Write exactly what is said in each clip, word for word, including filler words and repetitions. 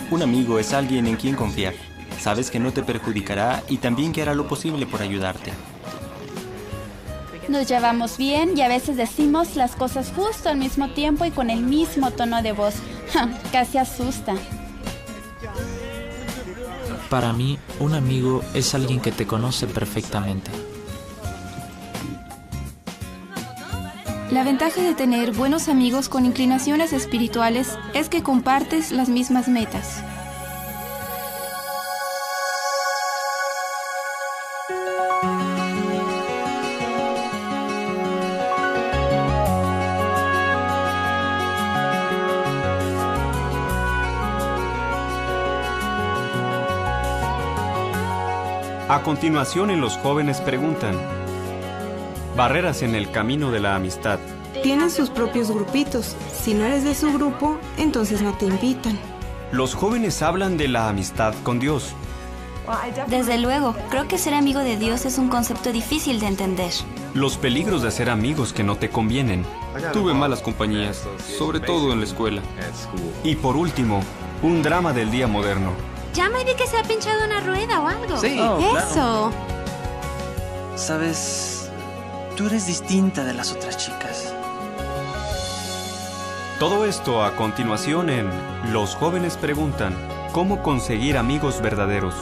Un amigo es alguien en quien confiar. Sabes que no te perjudicará y también que hará lo posible por ayudarte. Nos llevamos bien y a veces decimos las cosas justo al mismo tiempo y con el mismo tono de voz. Casi asusta. Para mí, un amigo es alguien que te conoce perfectamente. La ventaja de tener buenos amigos con inclinaciones espirituales es que compartes las mismas metas. A continuación, en Los Jóvenes Preguntan. Barreras en el camino de la amistad. Tienen sus propios grupitos. Si no eres de su grupo, entonces no te invitan. Los jóvenes hablan de la amistad con Dios. Desde luego, creo que ser amigo de Dios es un concepto difícil de entender. Los peligros de hacer amigos que no te convienen. Tuve malas compañías, sobre todo en la escuela. Y por último, un drama del día moderno. Ya me di que se ha pinchado una rueda o algo. Sí, oh, claro. Eso. Sabes, tú eres distinta de las otras chicas. Todo esto a continuación en Los Jóvenes Preguntan. ¿Cómo conseguir amigos verdaderos?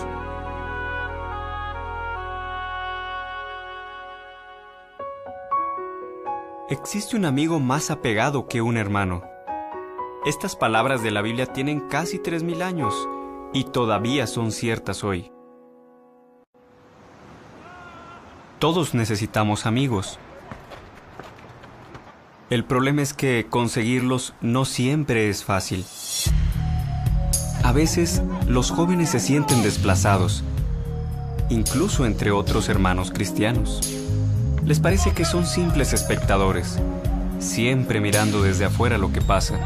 Existe un amigo más apegado que un hermano. Estas palabras de la Biblia tienen casi tres mil años y todavía son ciertas hoy. Todos necesitamos amigos. El problema es que conseguirlos no siempre es fácil. A veces, los jóvenes se sienten desplazados, incluso entre otros hermanos cristianos. Les parece que son simples espectadores, siempre mirando desde afuera lo que pasa.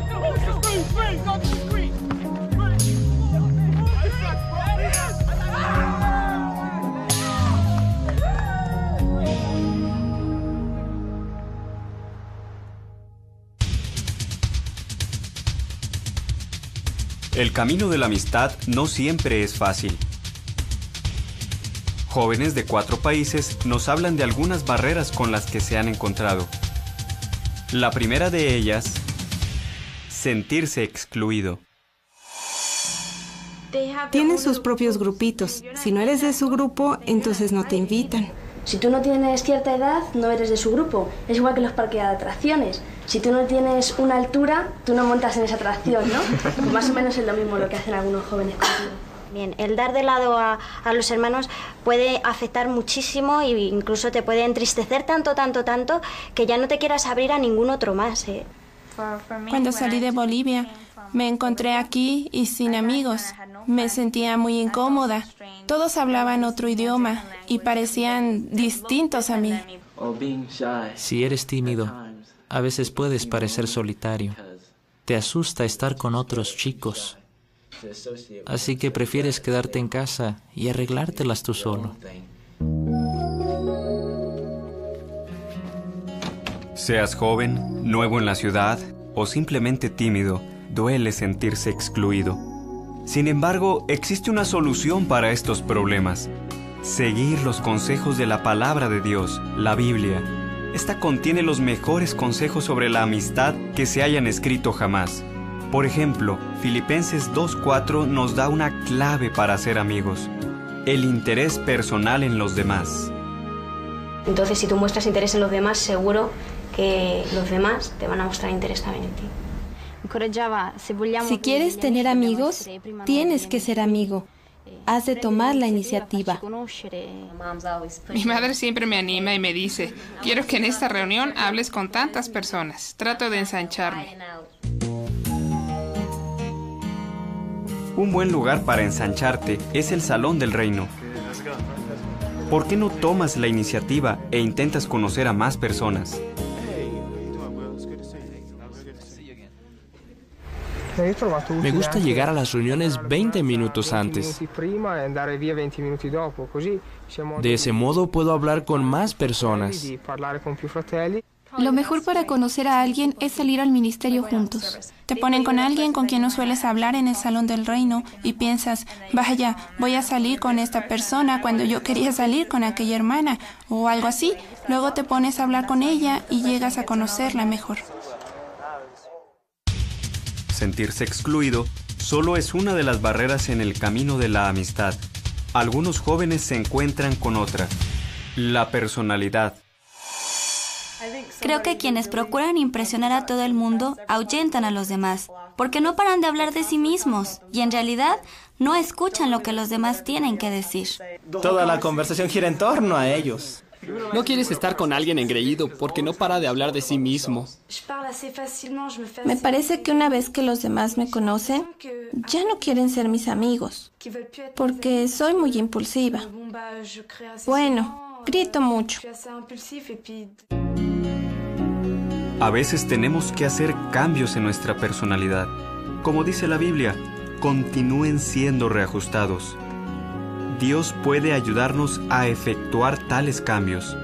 El camino de la amistad no siempre es fácil. Jóvenes de cuatro países nos hablan de algunas barreras con las que se han encontrado. La primera de ellas, sentirse excluido. Tienen sus propios grupitos. Si no eres de su grupo, entonces no te invitan. Si tú no tienes cierta edad, no eres de su grupo. Es igual que los parques de atracciones. Si tú no tienes una altura, tú no montas en esa atracción, ¿no? Pues más o menos es lo mismo lo que hacen algunos jóvenes contigo. Bien, el dar de lado a, a los hermanos puede afectar muchísimo e incluso te puede entristecer tanto, tanto, tanto que ya no te quieras abrir a ningún otro más, ¿eh? Cuando salí de Bolivia, me encontré aquí y sin amigos. Me sentía muy incómoda. Todos hablaban otro idioma y parecían distintos a mí. Si eres tímido, a veces puedes parecer solitario. Te asusta estar con otros chicos. Así que prefieres quedarte en casa y arreglártelas tú solo. Seas joven, nuevo en la ciudad o simplemente tímido, duele sentirse excluido. Sin embargo, existe una solución para estos problemas. Seguir los consejos de la palabra de Dios, la Biblia. Esta contiene los mejores consejos sobre la amistad que se hayan escrito jamás. Por ejemplo, Filipenses dos cuatro nos da una clave para ser amigos: el interés personal en los demás. Entonces, si tú muestras interés en los demás, seguro que los demás te van a mostrar interés también en ti. Si quieres tener amigos, tienes que ser amigo. Has de tomar la iniciativa. Mi madre siempre me anima y me dice: quiero que en esta reunión hables con tantas personas. Trato de ensancharme. Un buen lugar para ensancharte es el Salón del Reino. ¿Por qué no tomas la iniciativa e intentas conocer a más personas? Me gusta llegar a las reuniones veinte minutos antes. De ese modo puedo hablar con más personas. Lo mejor para conocer a alguien es salir al ministerio juntos. Te ponen con alguien con quien no sueles hablar en el salón del reino y piensas, vaya, voy a salir con esta persona cuando yo quería salir con aquella hermana o algo así. Luego te pones a hablar con ella y llegas a conocerla mejor. Sentirse excluido solo es una de las barreras en el camino de la amistad. Algunos jóvenes se encuentran con otra, la personalidad. Creo que quienes procuran impresionar a todo el mundo ahuyentan a los demás, porque no paran de hablar de sí mismos y en realidad no escuchan lo que los demás tienen que decir. Toda la conversación gira en torno a ellos. No quieres estar con alguien engreído porque no para de hablar de sí mismo. Me parece que una vez que los demás me conocen, ya no quieren ser mis amigos, porque soy muy impulsiva. Bueno, grito mucho. A veces tenemos que hacer cambios en nuestra personalidad. Como dice la Biblia, continúen siendo reajustados. Dios puede ayudarnos a efectuar tales cambios.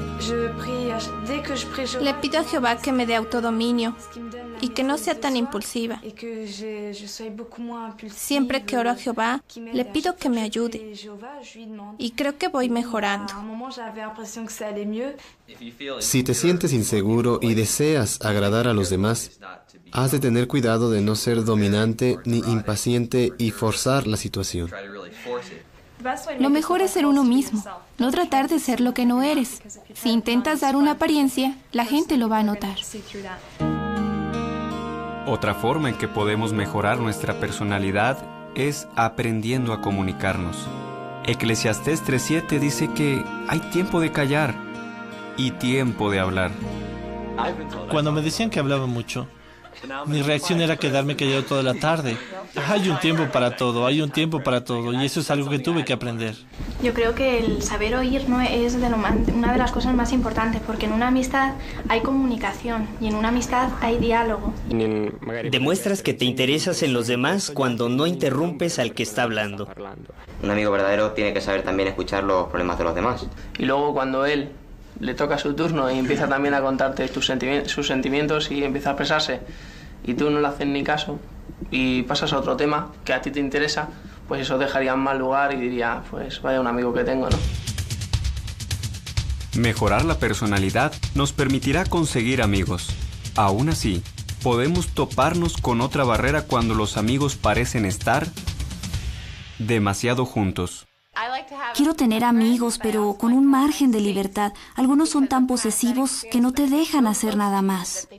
Le pido a Jehová que me dé autodominio y que no sea tan impulsiva. Siempre que oro a Jehová, le pido que me ayude. Y creo que voy mejorando. Si te sientes inseguro y deseas agradar a los demás, has de tener cuidado de no ser dominante ni impaciente y forzar la situación. Lo mejor es ser uno mismo, no tratar de ser lo que no eres. Si intentas dar una apariencia, la gente lo va a notar. Otra forma en que podemos mejorar nuestra personalidad es aprendiendo a comunicarnos. Eclesiastés tres siete dice que hay tiempo de callar y tiempo de hablar. Cuando me decían que hablaba mucho, mi reacción era quedarme callado toda la tarde. Hay un tiempo para todo, hay un tiempo para todo, y eso es algo que tuve que aprender. Yo creo que el saber oír no es de lo más, una de las cosas más importantes, porque en una amistad hay comunicación y en una amistad hay diálogo. Demuestras que te interesas en los demás cuando no interrumpes al que está hablando. Un amigo verdadero tiene que saber también escuchar los problemas de los demás. Y luego cuando él le toca su turno y empieza también a contarte tus sentimi- sus sentimientos y empieza a expresarse y tú no le haces ni caso y pasas a otro tema que a ti te interesa, pues eso dejaría en mal lugar y diría, pues vaya un amigo que tengo, ¿no? Mejorar la personalidad nos permitirá conseguir amigos. Aún así, podemos toparnos con otra barrera cuando los amigos parecen estar demasiado juntos. Quiero tener amigos, pero con un margen de libertad. Algunos son tan posesivos que no te dejan hacer nada más.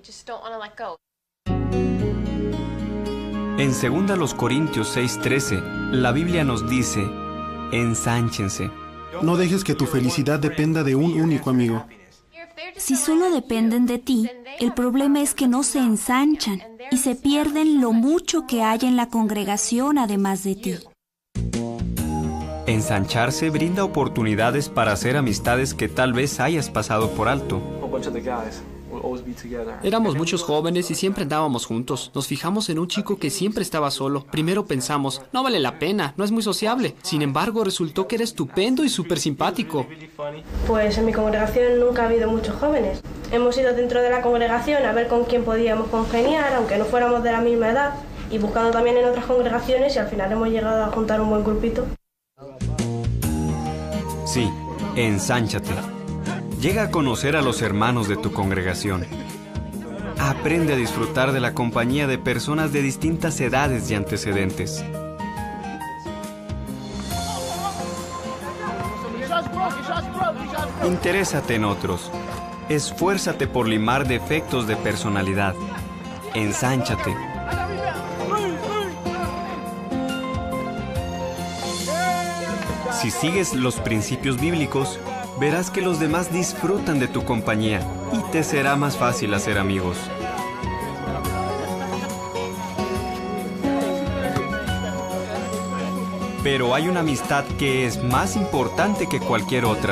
En segunda los Corintios seis trece, la Biblia nos dice, ensánchense. No dejes que tu felicidad dependa de un único amigo. Si solo dependen de ti, el problema es que no se ensanchan y se pierden lo mucho que hay en la congregación además de ti. Ensancharse brinda oportunidades para hacer amistades que tal vez hayas pasado por alto. Éramos muchos jóvenes y siempre andábamos juntos. Nos fijamos en un chico que siempre estaba solo. Primero pensamos, no vale la pena, no es muy sociable. Sin embargo, resultó que era estupendo y súper simpático. Pues en mi congregación nunca ha habido muchos jóvenes. Hemos ido dentro de la congregación a ver con quién podíamos congeniar, aunque no fuéramos de la misma edad, y buscando también en otras congregaciones y al final hemos llegado a juntar un buen grupito. Sí, ensánchate. Llega a conocer a los hermanos de tu congregación. Aprende a disfrutar de la compañía de personas de distintas edades y antecedentes. Interésate en otros. Esfuérzate por limar defectos de personalidad. Ensánchate. Si sigues los principios bíblicos, verás que los demás disfrutan de tu compañía y te será más fácil hacer amigos. Pero hay una amistad que es más importante que cualquier otra.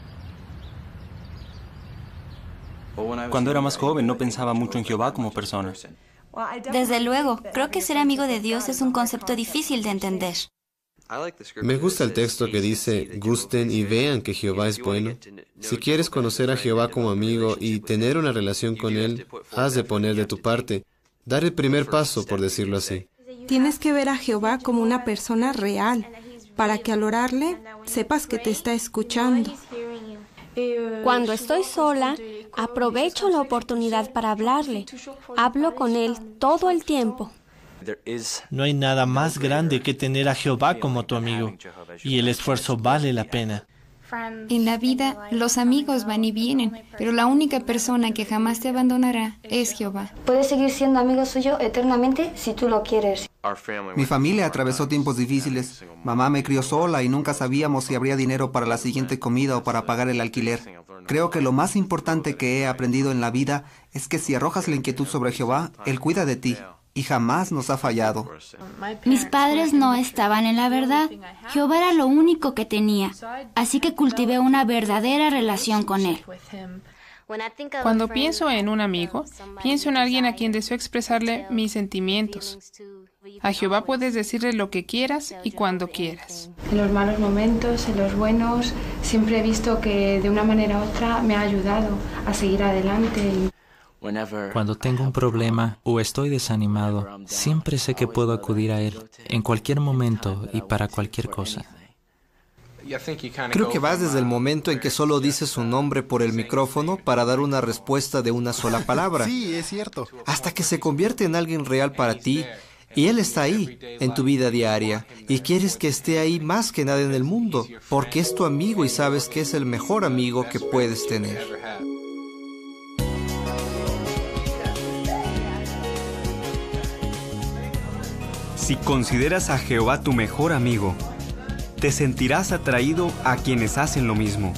Cuando era más joven no pensaba mucho en Jehová como persona. Desde luego, creo que ser amigo de Dios es un concepto difícil de entender. Me gusta el texto que dice, gusten y vean que Jehová es bueno. Si quieres conocer a Jehová como amigo y tener una relación con Él, has de poner de tu parte, dar el primer paso, por decirlo así. Tienes que ver a Jehová como una persona real, para que al orarle sepas que te está escuchando. Cuando estoy sola, aprovecho la oportunidad para hablarle. Hablo con Él todo el tiempo. No hay nada más grande que tener a Jehová como tu amigo, y el esfuerzo vale la pena. En la vida, los amigos van y vienen, pero la única persona que jamás te abandonará es Jehová. Puedes seguir siendo amigo suyo eternamente si tú lo quieres. Mi familia atravesó tiempos difíciles. Mamá me crió sola y nunca sabíamos si habría dinero para la siguiente comida o para pagar el alquiler. Creo que lo más importante que he aprendido en la vida es que si arrojas la inquietud sobre Jehová, Él cuida de ti. Y jamás nos ha fallado. Mis padres no estaban en la verdad. Jehová era lo único que tenía, así que cultivé una verdadera relación con Él. Cuando pienso en un amigo, pienso en alguien a quien deseo expresarle mis sentimientos. A Jehová puedes decirle lo que quieras y cuando quieras. En los malos momentos, en los buenos, siempre he visto que de una manera u otra me ha ayudado a seguir adelante. Cuando tengo un problema o estoy desanimado, siempre sé que puedo acudir a Él en cualquier momento y para cualquier cosa. Creo que vas desde el momento en que solo dices su nombre por el micrófono para dar una respuesta de una sola palabra. Sí, es cierto. Hasta que se convierte en alguien real para ti. Y Él está ahí, en tu vida diaria, y quieres que esté ahí más que nada en el mundo, porque es tu amigo y sabes que es el mejor amigo que puedes tener. Si consideras a Jehová tu mejor amigo, te sentirás atraído a quienes hacen lo mismo.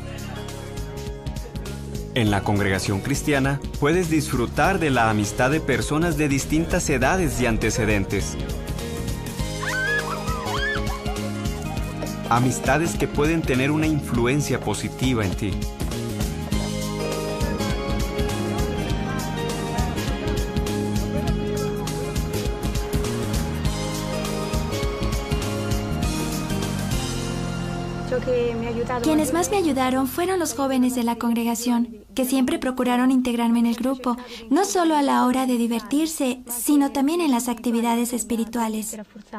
En la congregación cristiana puedes disfrutar de la amistad de personas de distintas edades y antecedentes. Amistades que pueden tener una influencia positiva en ti. Quienes más me ayudaron fueron los jóvenes de la congregación, que siempre procuraron integrarme en el grupo, no solo a la hora de divertirse, sino también en las actividades espirituales.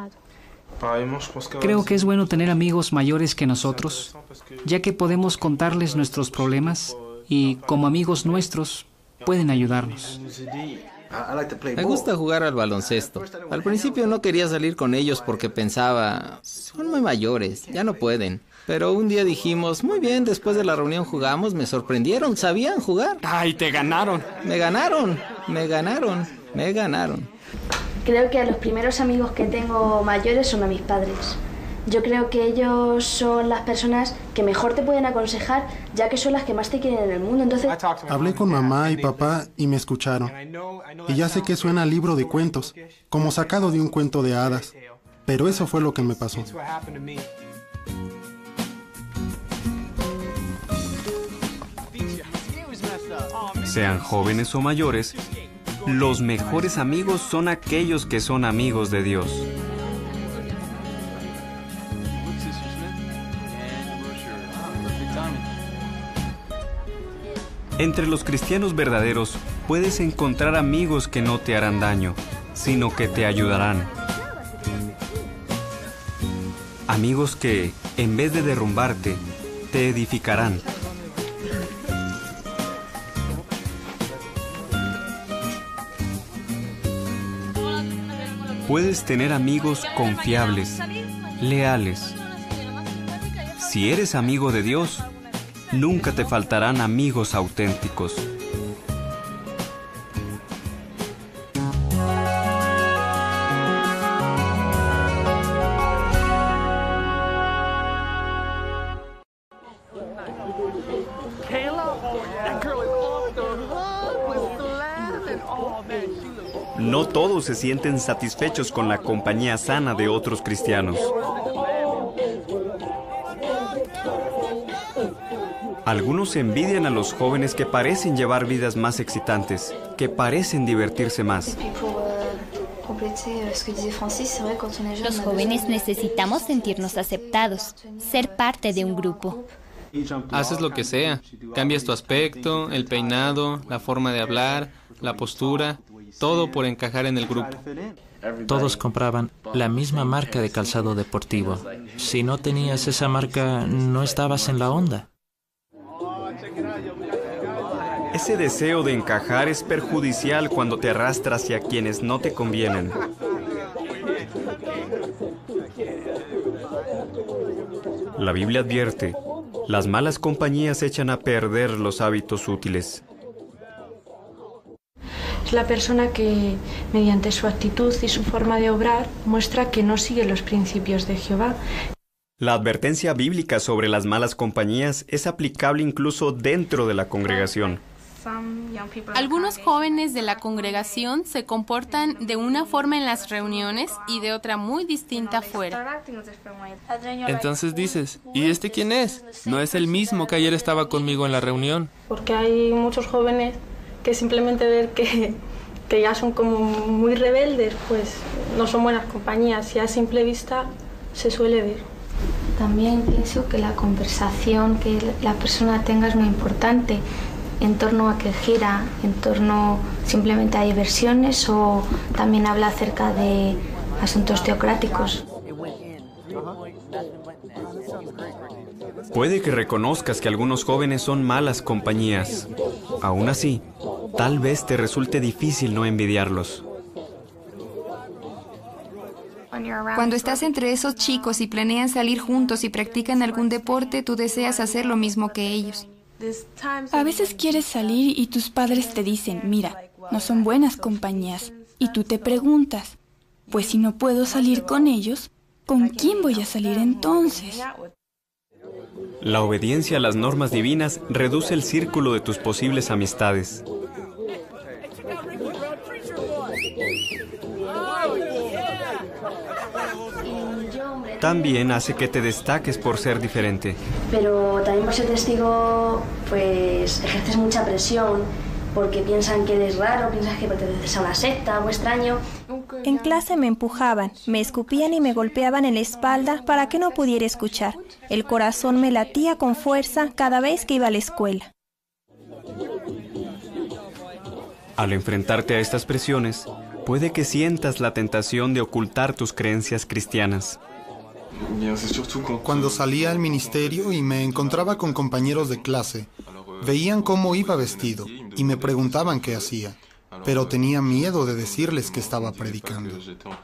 Creo que es bueno tener amigos mayores que nosotros, ya que podemos contarles nuestros problemas y, como amigos nuestros, pueden ayudarnos. Me gusta jugar al baloncesto. Al principio no quería salir con ellos porque pensaba, son muy mayores, ya no pueden. Pero un día dijimos, muy bien, después de la reunión jugamos, me sorprendieron, sabían jugar. ¡Ay, te ganaron! Me ganaron, me ganaron, me ganaron. Creo que a los primeros amigos que tengo mayores son a mis padres. Yo creo que ellos son las personas que mejor te pueden aconsejar, ya que son las que más te quieren en el mundo. Entonces, hablé con mamá y papá y me escucharon. Y ya sé que suena a libro de cuentos, como sacado de un cuento de hadas. Pero eso fue lo que me pasó. Sean jóvenes o mayores, los mejores amigos son aquellos que son amigos de Dios. Entre los cristianos verdaderos puedes encontrar amigos que no te harán daño, sino que te ayudarán. Amigos que, en vez de derrumbarte, te edificarán. Puedes tener amigos confiables, leales. Si eres amigo de Dios, nunca te faltarán amigos auténticos. No todos se sienten satisfechos con la compañía sana de otros cristianos. Algunos envidian a los jóvenes que parecen llevar vidas más excitantes, que parecen divertirse más. Los jóvenes necesitamos sentirnos aceptados, ser parte de un grupo. Haces lo que sea, cambias tu aspecto, el peinado, la forma de hablar, la postura, todo por encajar en el grupo. Todos compraban la misma marca de calzado deportivo. Si no tenías esa marca, no estabas en la onda. Ese deseo de encajar es perjudicial cuando te arrastra hacia quienes no te convienen. La Biblia advierte, las malas compañías echan a perder los hábitos útiles. Es la persona que, mediante su actitud y su forma de obrar, muestra que no sigue los principios de Jehová. La advertencia bíblica sobre las malas compañías es aplicable incluso dentro de la congregación. Algunos jóvenes de la congregación se comportan de una forma en las reuniones y de otra muy distinta fuera. Entonces dices, ¿y este quién es? No es el mismo que ayer estaba conmigo en la reunión. Porque hay muchos jóvenes que simplemente ver que, que ya son como muy rebeldes, pues no son buenas compañías y a simple vista se suele ver. También pienso que la conversación que la persona tenga es muy importante. En torno a qué gira, en torno simplemente a diversiones o también habla acerca de asuntos teocráticos. Puede que reconozcas que algunos jóvenes son malas compañías. Aún así, tal vez te resulte difícil no envidiarlos. Cuando estás entre esos chicos y planean salir juntos y practican algún deporte, tú deseas hacer lo mismo que ellos. A veces quieres salir y tus padres te dicen, mira, no son buenas compañías. Y tú te preguntas, pues si no puedo salir con ellos, ¿con quién voy a salir entonces? La obediencia a las normas divinas reduce el círculo de tus posibles amistades. También hace que te destaques por ser diferente. Pero también por ser testigo, pues ejerces mucha presión, porque piensan que eres raro, piensan que perteneces a una secta o extraño. En clase me empujaban, me escupían y me golpeaban en la espalda para que no pudiera escuchar. El corazón me latía con fuerza cada vez que iba a la escuela. Al enfrentarte a estas presiones, puede que sientas la tentación de ocultar tus creencias cristianas. Cuando salía al ministerio y me encontraba con compañeros de clase, veían cómo iba vestido y me preguntaban qué hacía, pero tenía miedo de decirles que estaba predicando.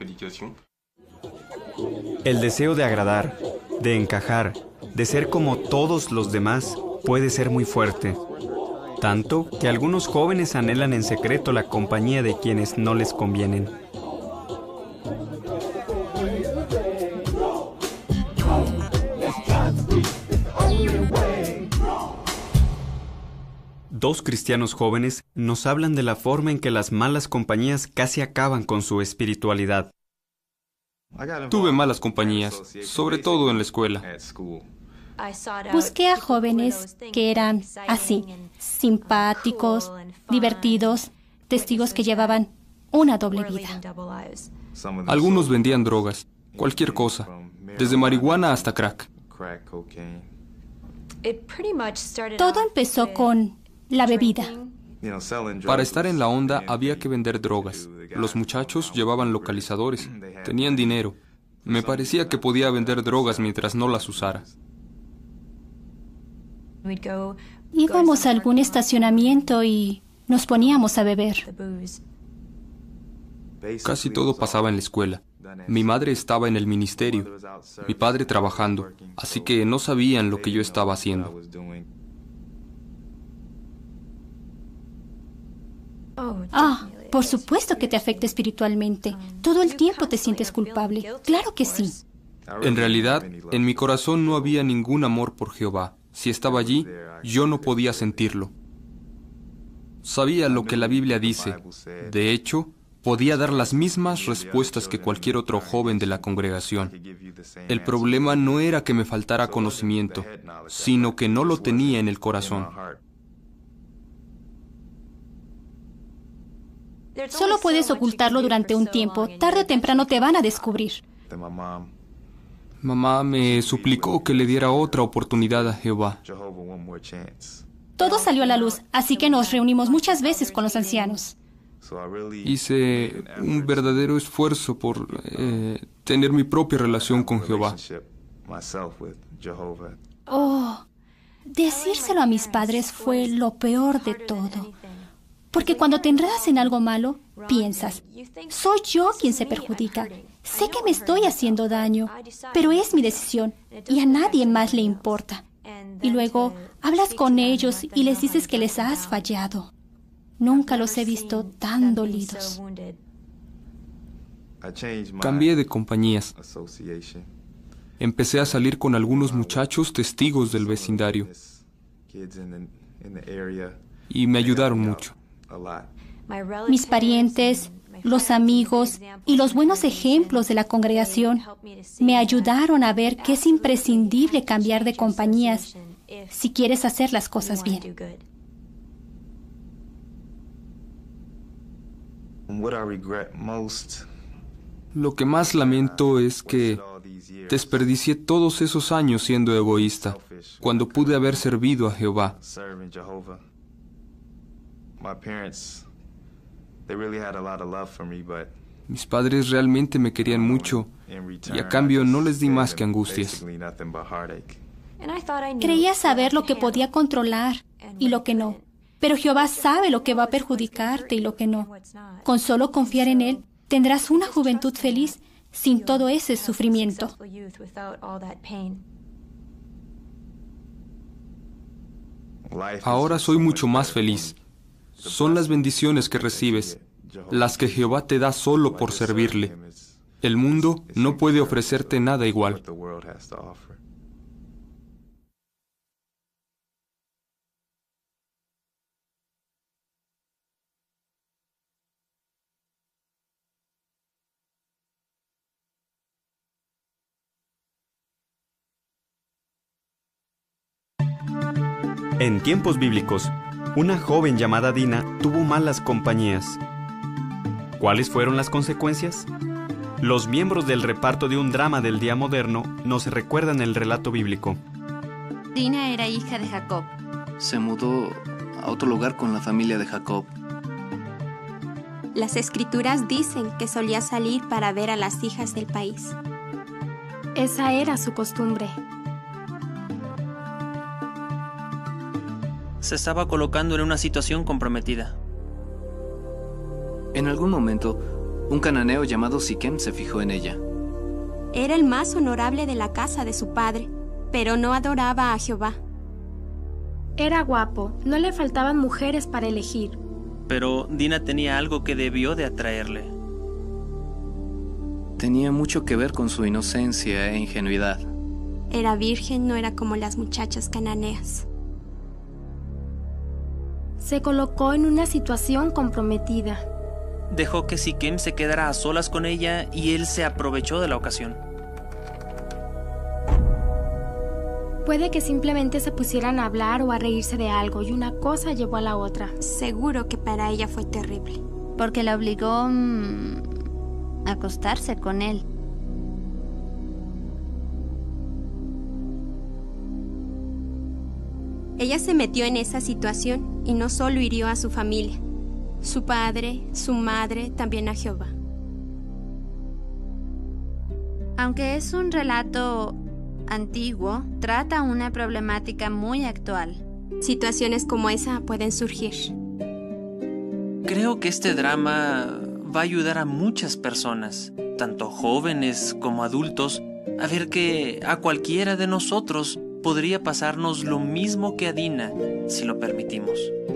El deseo de agradar, de encajar, de ser como todos los demás, puede ser muy fuerte. Tanto que algunos jóvenes anhelan en secreto la compañía de quienes no les convienen. Dos cristianos jóvenes nos hablan de la forma en que las malas compañías casi acaban con su espiritualidad. Tuve malas compañías, sobre todo en la escuela. Busqué a jóvenes que eran así, simpáticos, divertidos, testigos que llevaban una doble vida. Algunos vendían drogas, cualquier cosa, desde marihuana hasta crack. Todo empezó con la bebida. Para estar en la onda había que vender drogas. Los muchachos llevaban localizadores, tenían dinero. Me parecía que podía vender drogas mientras no las usara. Íbamos a algún estacionamiento y nos poníamos a beber. Casi todo pasaba en la escuela. Mi madre estaba en el ministerio, mi padre trabajando, así que no sabían lo que yo estaba haciendo. Ah, por supuesto que te afecta espiritualmente. Todo el tiempo te sientes culpable. Claro que sí. En realidad, en mi corazón no había ningún amor por Jehová. Si estaba allí, yo no podía sentirlo. Sabía lo que la Biblia dice. De hecho, Podía dar las mismas respuestas que cualquier otro joven de la congregación. El problema no era que me faltara conocimiento, sino que no lo tenía en el corazón. Solo puedes ocultarlo durante un tiempo. Tarde o temprano te van a descubrir. Mamá me suplicó que le diera otra oportunidad a Jehová. Todo salió a la luz, así que nos reunimos muchas veces con los ancianos. Hice un verdadero esfuerzo por eh, tener mi propia relación con Jehová. Oh, decírselo a mis padres fue lo peor de todo. Porque cuando te enredas en algo malo, piensas, soy yo quien se perjudica. Sé que me estoy haciendo daño, pero es mi decisión y a nadie más le importa. Y luego hablas con ellos y les dices que les has fallado. Nunca los he visto tan dolidos. Cambié de compañías. Empecé a salir con algunos muchachos testigos del vecindario. Y me ayudaron mucho. Mis parientes, los amigos y los buenos ejemplos de la congregación me ayudaron a ver que es imprescindible cambiar de compañías si quieres hacer las cosas bien. Lo que más lamento es que desperdicié todos esos años siendo egoísta, cuando pude haber servido a Jehová. Mis padres realmente me querían mucho y a cambio no les di más que angustias. Creía saber lo que podía controlar y lo que no. Pero Jehová sabe lo que va a perjudicarte y lo que no. Con solo confiar en Él, tendrás una juventud feliz sin todo ese sufrimiento. Ahora soy mucho más feliz. Son las bendiciones que recibes, las que Jehová te da solo por servirle. El mundo no puede ofrecerte nada igual. En tiempos bíblicos, una joven llamada Dina tuvo malas compañías. ¿Cuáles fueron las consecuencias? Los miembros del reparto de un drama del día moderno nos recuerdan el relato bíblico. Dina era hija de Jacob. Se mudó a otro lugar con la familia de Jacob. Las escrituras dicen que solía salir para ver a las hijas del país. Esa era su costumbre. Se estaba colocando en una situación comprometida. En algún momento, un cananeo llamado Siquem se fijó en ella. Era el más honorable de la casa de su padre, pero no adoraba a Jehová. Era guapo, no le faltaban mujeres para elegir. Pero Dina tenía algo que debió de atraerle. Tenía mucho que ver con su inocencia e ingenuidad. Era virgen, no era como las muchachas cananeas. Se colocó en una situación comprometida. Dejó que Siquem se quedara a solas con ella y él se aprovechó de la ocasión. Puede que simplemente se pusieran a hablar o a reírse de algo y una cosa llevó a la otra. Seguro que para ella fue terrible. Porque la obligó mmm, a acostarse con él. Ella se metió en esa situación y no solo hirió a su familia, su padre, su madre, también a Jehová. Aunque es un relato antiguo, trata una problemática muy actual. Situaciones como esa pueden surgir. Creo que este drama va a ayudar a muchas personas, tanto jóvenes como adultos, a ver que a cualquiera de nosotros podría pasarnos lo mismo que a Dina, si lo permitimos.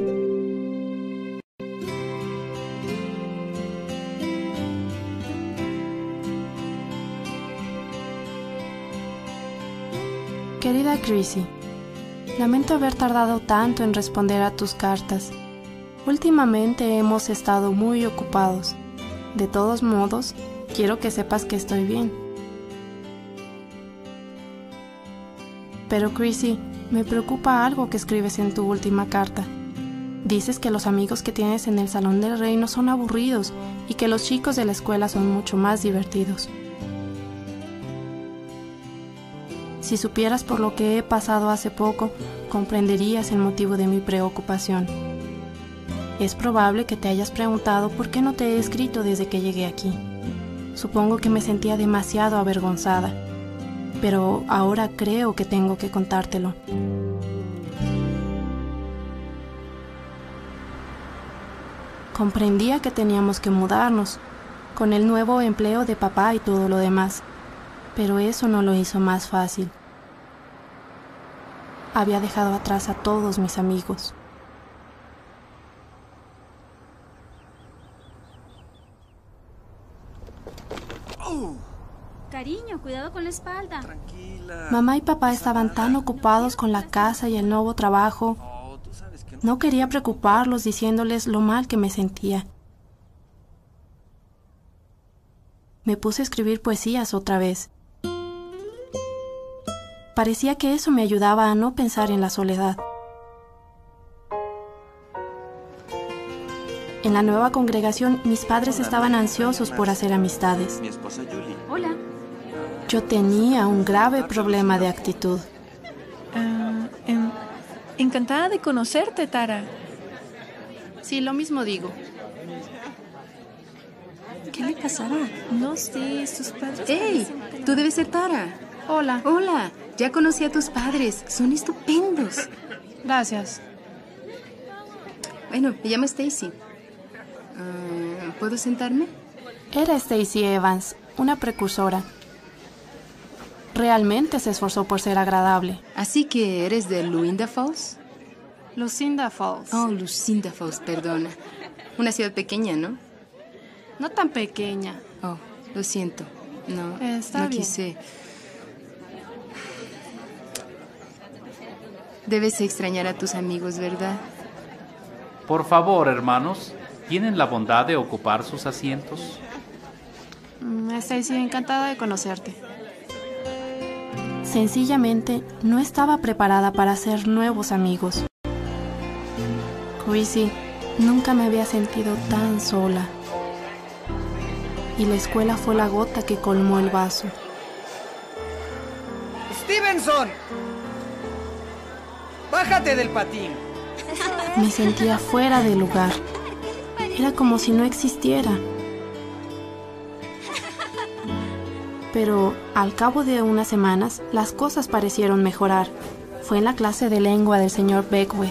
Querida Chrissy, lamento haber tardado tanto en responder a tus cartas. Últimamente hemos estado muy ocupados. De todos modos, quiero que sepas que estoy bien. Pero Chrissy, me preocupa algo que escribes en tu última carta. Dices que los amigos que tienes en el Salón del Reino son aburridos y que los chicos de la escuela son mucho más divertidos. Si supieras por lo que he pasado hace poco, comprenderías el motivo de mi preocupación. Es probable que te hayas preguntado por qué no te he escrito desde que llegué aquí. Supongo que me sentía demasiado avergonzada, pero ahora creo que tengo que contártelo. Comprendía que teníamos que mudarnos, con el nuevo empleo de papá y todo lo demás, pero eso no lo hizo más fácil. Había dejado atrás a todos mis amigos. Oh. Cariño, cuidado con la espalda. Tranquila. Mamá y papá estaban tan ocupados con la casa y el nuevo trabajo. No quería preocuparlos diciéndoles lo mal que me sentía. Me puse a escribir poesías otra vez. Parecía que eso me ayudaba a no pensar en la soledad. En la nueva congregación, mis padres estaban ansiosos por hacer amistades. Mi esposa Julie. Hola. Yo tenía un grave problema de actitud. Uh, en, encantada de conocerte, Tara. Sí, lo mismo digo. ¿Qué le pasará? No sé, sus padres... ¡Ey! Tú debes ser Tara. Hola. Hola. Ya conocí a tus padres. Son estupendos. Gracias. Bueno, me llamo Stacy. Uh, ¿Puedo sentarme? Era Stacy Evans, una precursora. Realmente se esforzó por ser agradable. ¿Así que eres de Lucinda Falls? Lucinda Falls. Oh, Lucinda Falls, perdona. Una ciudad pequeña, ¿no? No tan pequeña. Oh, lo siento. No, Está no bien. quise. Debes extrañar a tus amigos, ¿verdad? Por favor, hermanos, ¿tienen la bondad de ocupar sus asientos? Stacy, encantada de conocerte. Sencillamente, no estaba preparada para hacer nuevos amigos. Chrissy, nunca me había sentido tan sola. Y la escuela fue la gota que colmó el vaso. ¡Stevenson! ¡Bájate del patín! Me sentía fuera de lugar. Era como si no existiera. Pero al cabo de unas semanas, las cosas parecieron mejorar. Fue en la clase de lengua del señor Beckwith.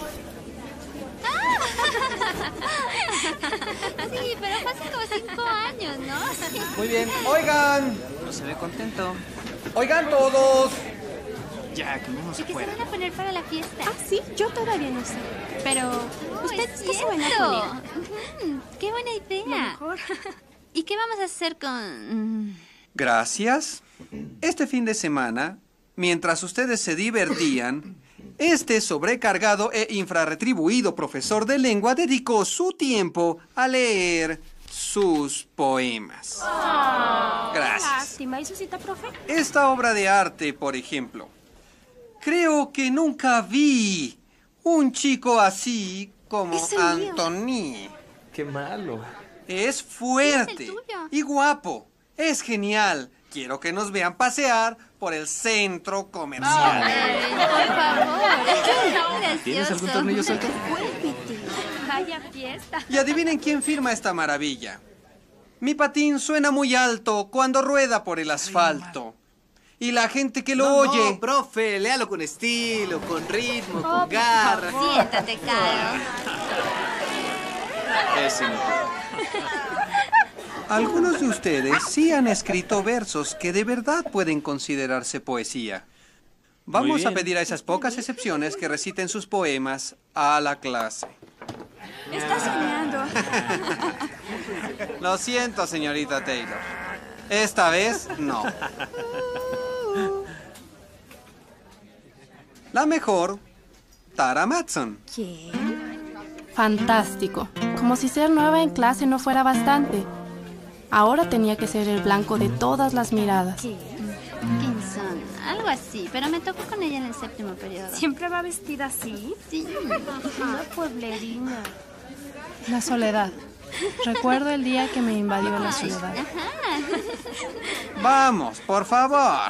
Sí, pero fue hace como cinco años, ¿no? Muy bien. Oigan. No se ve contento. Oigan todos. Ya, que no se ¿Y qué fuera. se van a poner para la fiesta? Ah, sí, yo todavía no sé. Pero, Oh, ¿ustedes es qué se van a cierto. poner? Mm, ¡Qué buena idea! ¿Y qué vamos a hacer con...? mm, Gracias. Este fin de semana, mientras ustedes se divertían, este sobrecargado e infrarretribuido profesor de lengua dedicó su tiempo a leer sus poemas. Gracias. Lástima. ¿Y su cita, profe? Esta obra de arte, por ejemplo. Creo que nunca vi un chico así como Es el mío. Anthony. Qué malo. Es fuerte y guapo. Es genial. Quiero que nos vean pasear por el centro comercial. Por favor. ¿Tienes algún tornillo suelto? Vaya fiesta. Y adivinen quién firma esta maravilla. Mi patín suena muy alto cuando rueda por el asfalto. Y la gente que lo No, oye... no, profe, léalo con estilo, con ritmo, Oh, con por garra. favor. Siéntate, Caro. Ese no. Algunos de ustedes sí han escrito versos que de verdad pueden considerarse poesía. Vamos bien. a pedir a esas pocas excepciones que reciten sus poemas a la clase. Está soñando. Lo siento, señorita Taylor. Esta vez, no. La mejor, Tara Matson. Fantástico. Como si ser nueva en clase no fuera bastante. Ahora tenía que ser el blanco de todas las miradas. ¿Qué? Kinson, algo así, pero me tocó con ella en el séptimo periodo. ¿Siempre va vestida así? Sí. Una pueblerina. La soledad. Recuerdo el día que me invadió la soledad. Vamos, por favor.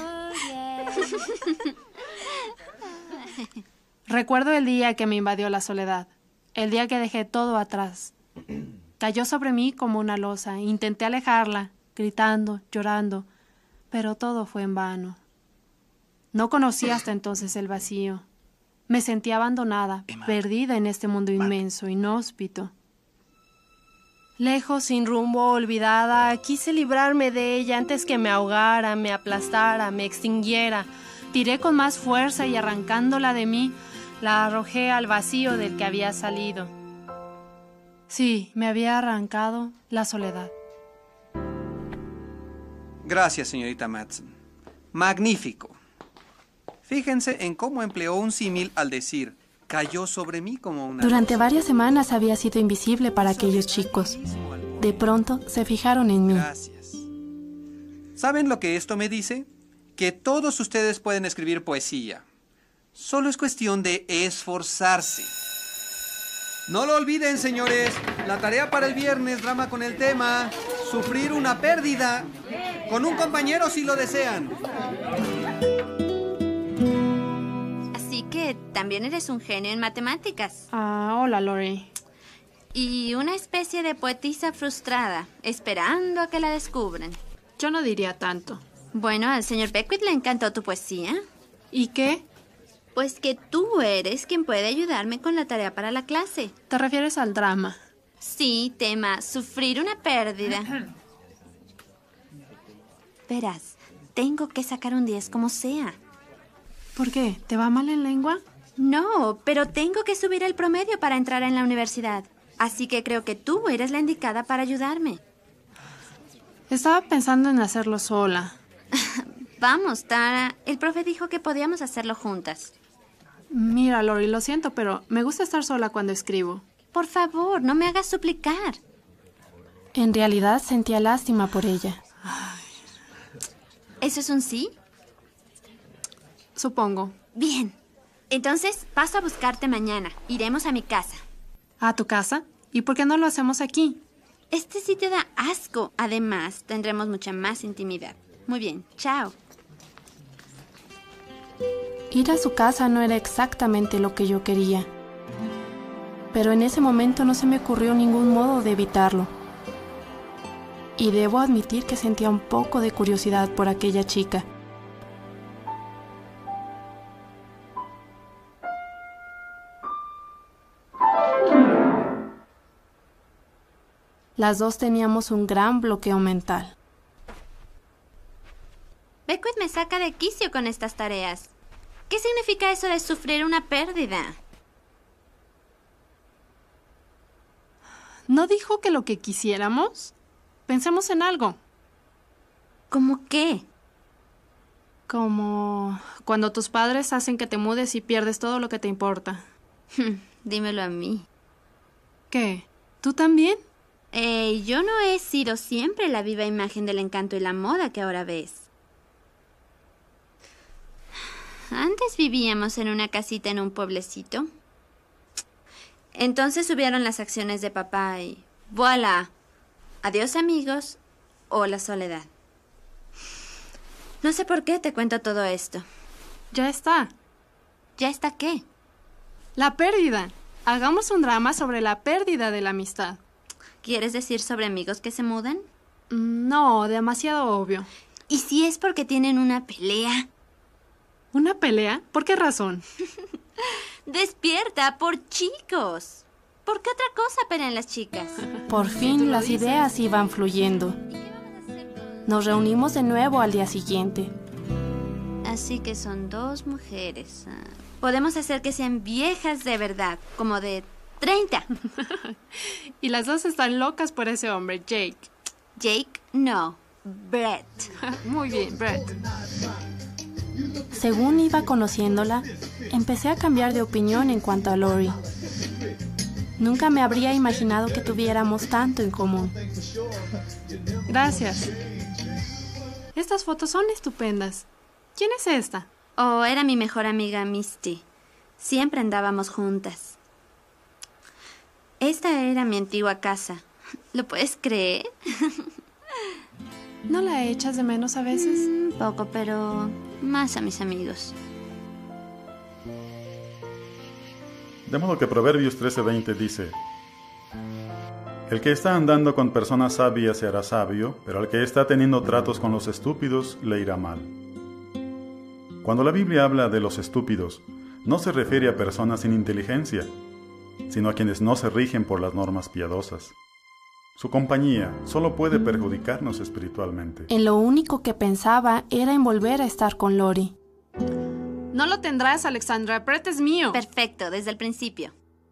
Recuerdo el día que me invadió la soledad. El día que dejé todo atrás. Cayó sobre mí como una losa. Intenté alejarla, gritando, llorando, pero todo fue en vano. No conocí hasta entonces el vacío. Me sentí abandonada, Emma. Perdida en este mundo inmenso, inhóspito. Lejos, sin rumbo, olvidada, quise librarme de ella antes que me ahogara, me aplastara, me extinguiera. Tiré con más fuerza y arrancándola de mí, la arrojé al vacío del que había salido. Sí, me había arrancado la soledad. Gracias, señorita Madsen. Magnífico. Fíjense en cómo empleó un símil al decir, cayó sobre mí como una... Durante varias semanas había sido invisible para aquellos chicos. De pronto se fijaron en mí. Gracias. ¿Saben lo que esto me dice? Que todos ustedes pueden escribir poesía. Solo es cuestión de esforzarse. No lo olviden, señores. La tarea para el viernes, drama con el tema sufrir una pérdida. Con un compañero si lo desean. Así que también eres un genio en matemáticas. Ah, hola, Lori. Y una especie de poetisa frustrada, esperando a que la descubran. Yo no diría tanto. Bueno, al señor Beckwith le encantó tu poesía. ¿Y qué? Pues que tú eres quien puede ayudarme con la tarea para la clase. ¿Te refieres al drama? Sí, tema, sufrir una pérdida. Verás, tengo que sacar un diez como sea. ¿Por qué? ¿Te va mal en lengua? No, pero tengo que subir el promedio para entrar en la universidad. Así que creo que tú eres la indicada para ayudarme. Estaba pensando en hacerlo sola. Vamos, Tara. El profe dijo que podíamos hacerlo juntas. Mira, Lori, lo siento, pero me gusta estar sola cuando escribo. Por favor, no me hagas suplicar. En realidad sentía lástima por ella. ¿Eso es un sí? Supongo. Bien. Entonces paso a buscarte mañana. Iremos a mi casa. ¿A tu casa? ¿Y por qué no lo hacemos aquí? Este sitio da asco. Además, tendremos mucha más intimidad. Muy bien, chao. Ir a su casa no era exactamente lo que yo quería. Pero en ese momento no se me ocurrió ningún modo de evitarlo. Y debo admitir que sentía un poco de curiosidad por aquella chica. Las dos teníamos un gran bloqueo mental. Beckwith me saca de quicio con estas tareas. ¿Qué significa eso de sufrir una pérdida? ¿No dijo que lo que quisiéramos? Pensemos en algo. ¿Cómo qué? Como cuando tus padres hacen que te mudes y pierdes todo lo que te importa. Dímelo a mí. ¿Qué? ¿Tú también? Eh, yo no he sido siempre la viva imagen del encanto y la moda que ahora ves. Antes vivíamos en una casita en un pueblecito. Entonces subieron las acciones de papá y ¡voilà! Adiós amigos o la soledad. No sé por qué te cuento todo esto. Ya está. ¿Ya está qué? La pérdida. Hagamos un drama sobre la pérdida de la amistad. ¿Quieres decir sobre amigos que se mudan? No, demasiado obvio. ¿Y si es porque tienen una pelea? ¿Una pelea? ¿Por qué razón? Despierta, por chicos. ¿Por qué otra cosa pelean las chicas? Por fin las ideas iban fluyendo. Nos reunimos de nuevo al día siguiente. Así que son dos mujeres. Podemos hacer que sean viejas de verdad, como de treinta. Y las dos están locas por ese hombre, Jake. Jake, no. Brett. Muy bien, Brett. Según iba conociéndola, empecé a cambiar de opinión en cuanto a Lori. Nunca me habría imaginado que tuviéramos tanto en común. Gracias. Estas fotos son estupendas. ¿Quién es esta? Oh, era mi mejor amiga Misty. Siempre andábamos juntas. Esta era mi antigua casa. ¿Lo puedes creer? ¿No la echas de menos a veces? Un poco, pero más a mis amigos. De modo que Proverbios trece veinte dice: el que está andando con personas sabias se hará sabio, pero al que está teniendo tratos con los estúpidos le irá mal. Cuando la Biblia habla de los estúpidos, no se refiere a personas sin inteligencia, sino a quienes no se rigen por las normas piadosas. Su compañía solo puede perjudicarnos espiritualmente. En lo único que pensaba era en volver a estar con Lori. No lo tendrás, Alexandra. Brett es mío. Perfecto, desde el principio.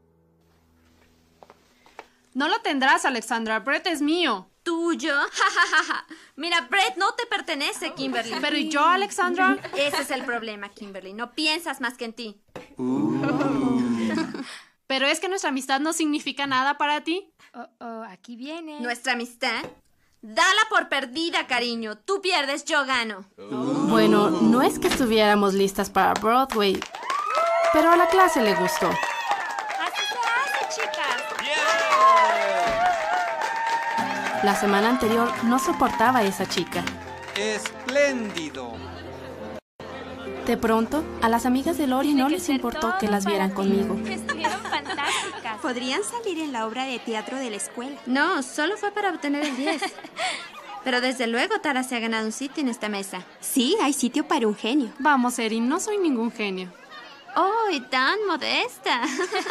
No lo tendrás, Alexandra. Brett es mío. ¿Tuyo? Ja, Mira, Brett no te pertenece, Kimberly. ¿Pero y yo, Alexandra? Ese es el problema, Kimberly. No piensas más que en ti. Uh. ¿Pero es que nuestra amistad no significa nada para ti? Oh, oh, aquí viene. ¿Nuestra amistad? Dala por perdida, cariño. Tú pierdes, yo gano. Uh. Bueno, no es que estuviéramos listas para Broadway, pero a la clase le gustó. Así se hace, chicas. Yeah. La semana anterior no soportaba a esa chica. ¡Espléndido! De pronto, a las amigas de Lori no les importó que las vieran conmigo. Estuvieron fantásticas. Podrían salir en la obra de teatro de la escuela. No, solo fue para obtener el diez. Pero desde luego Tara se ha ganado un sitio en esta mesa. Sí, hay sitio para un genio. Vamos, Erin, no soy ningún genio. ¡Oh, y tan modesta!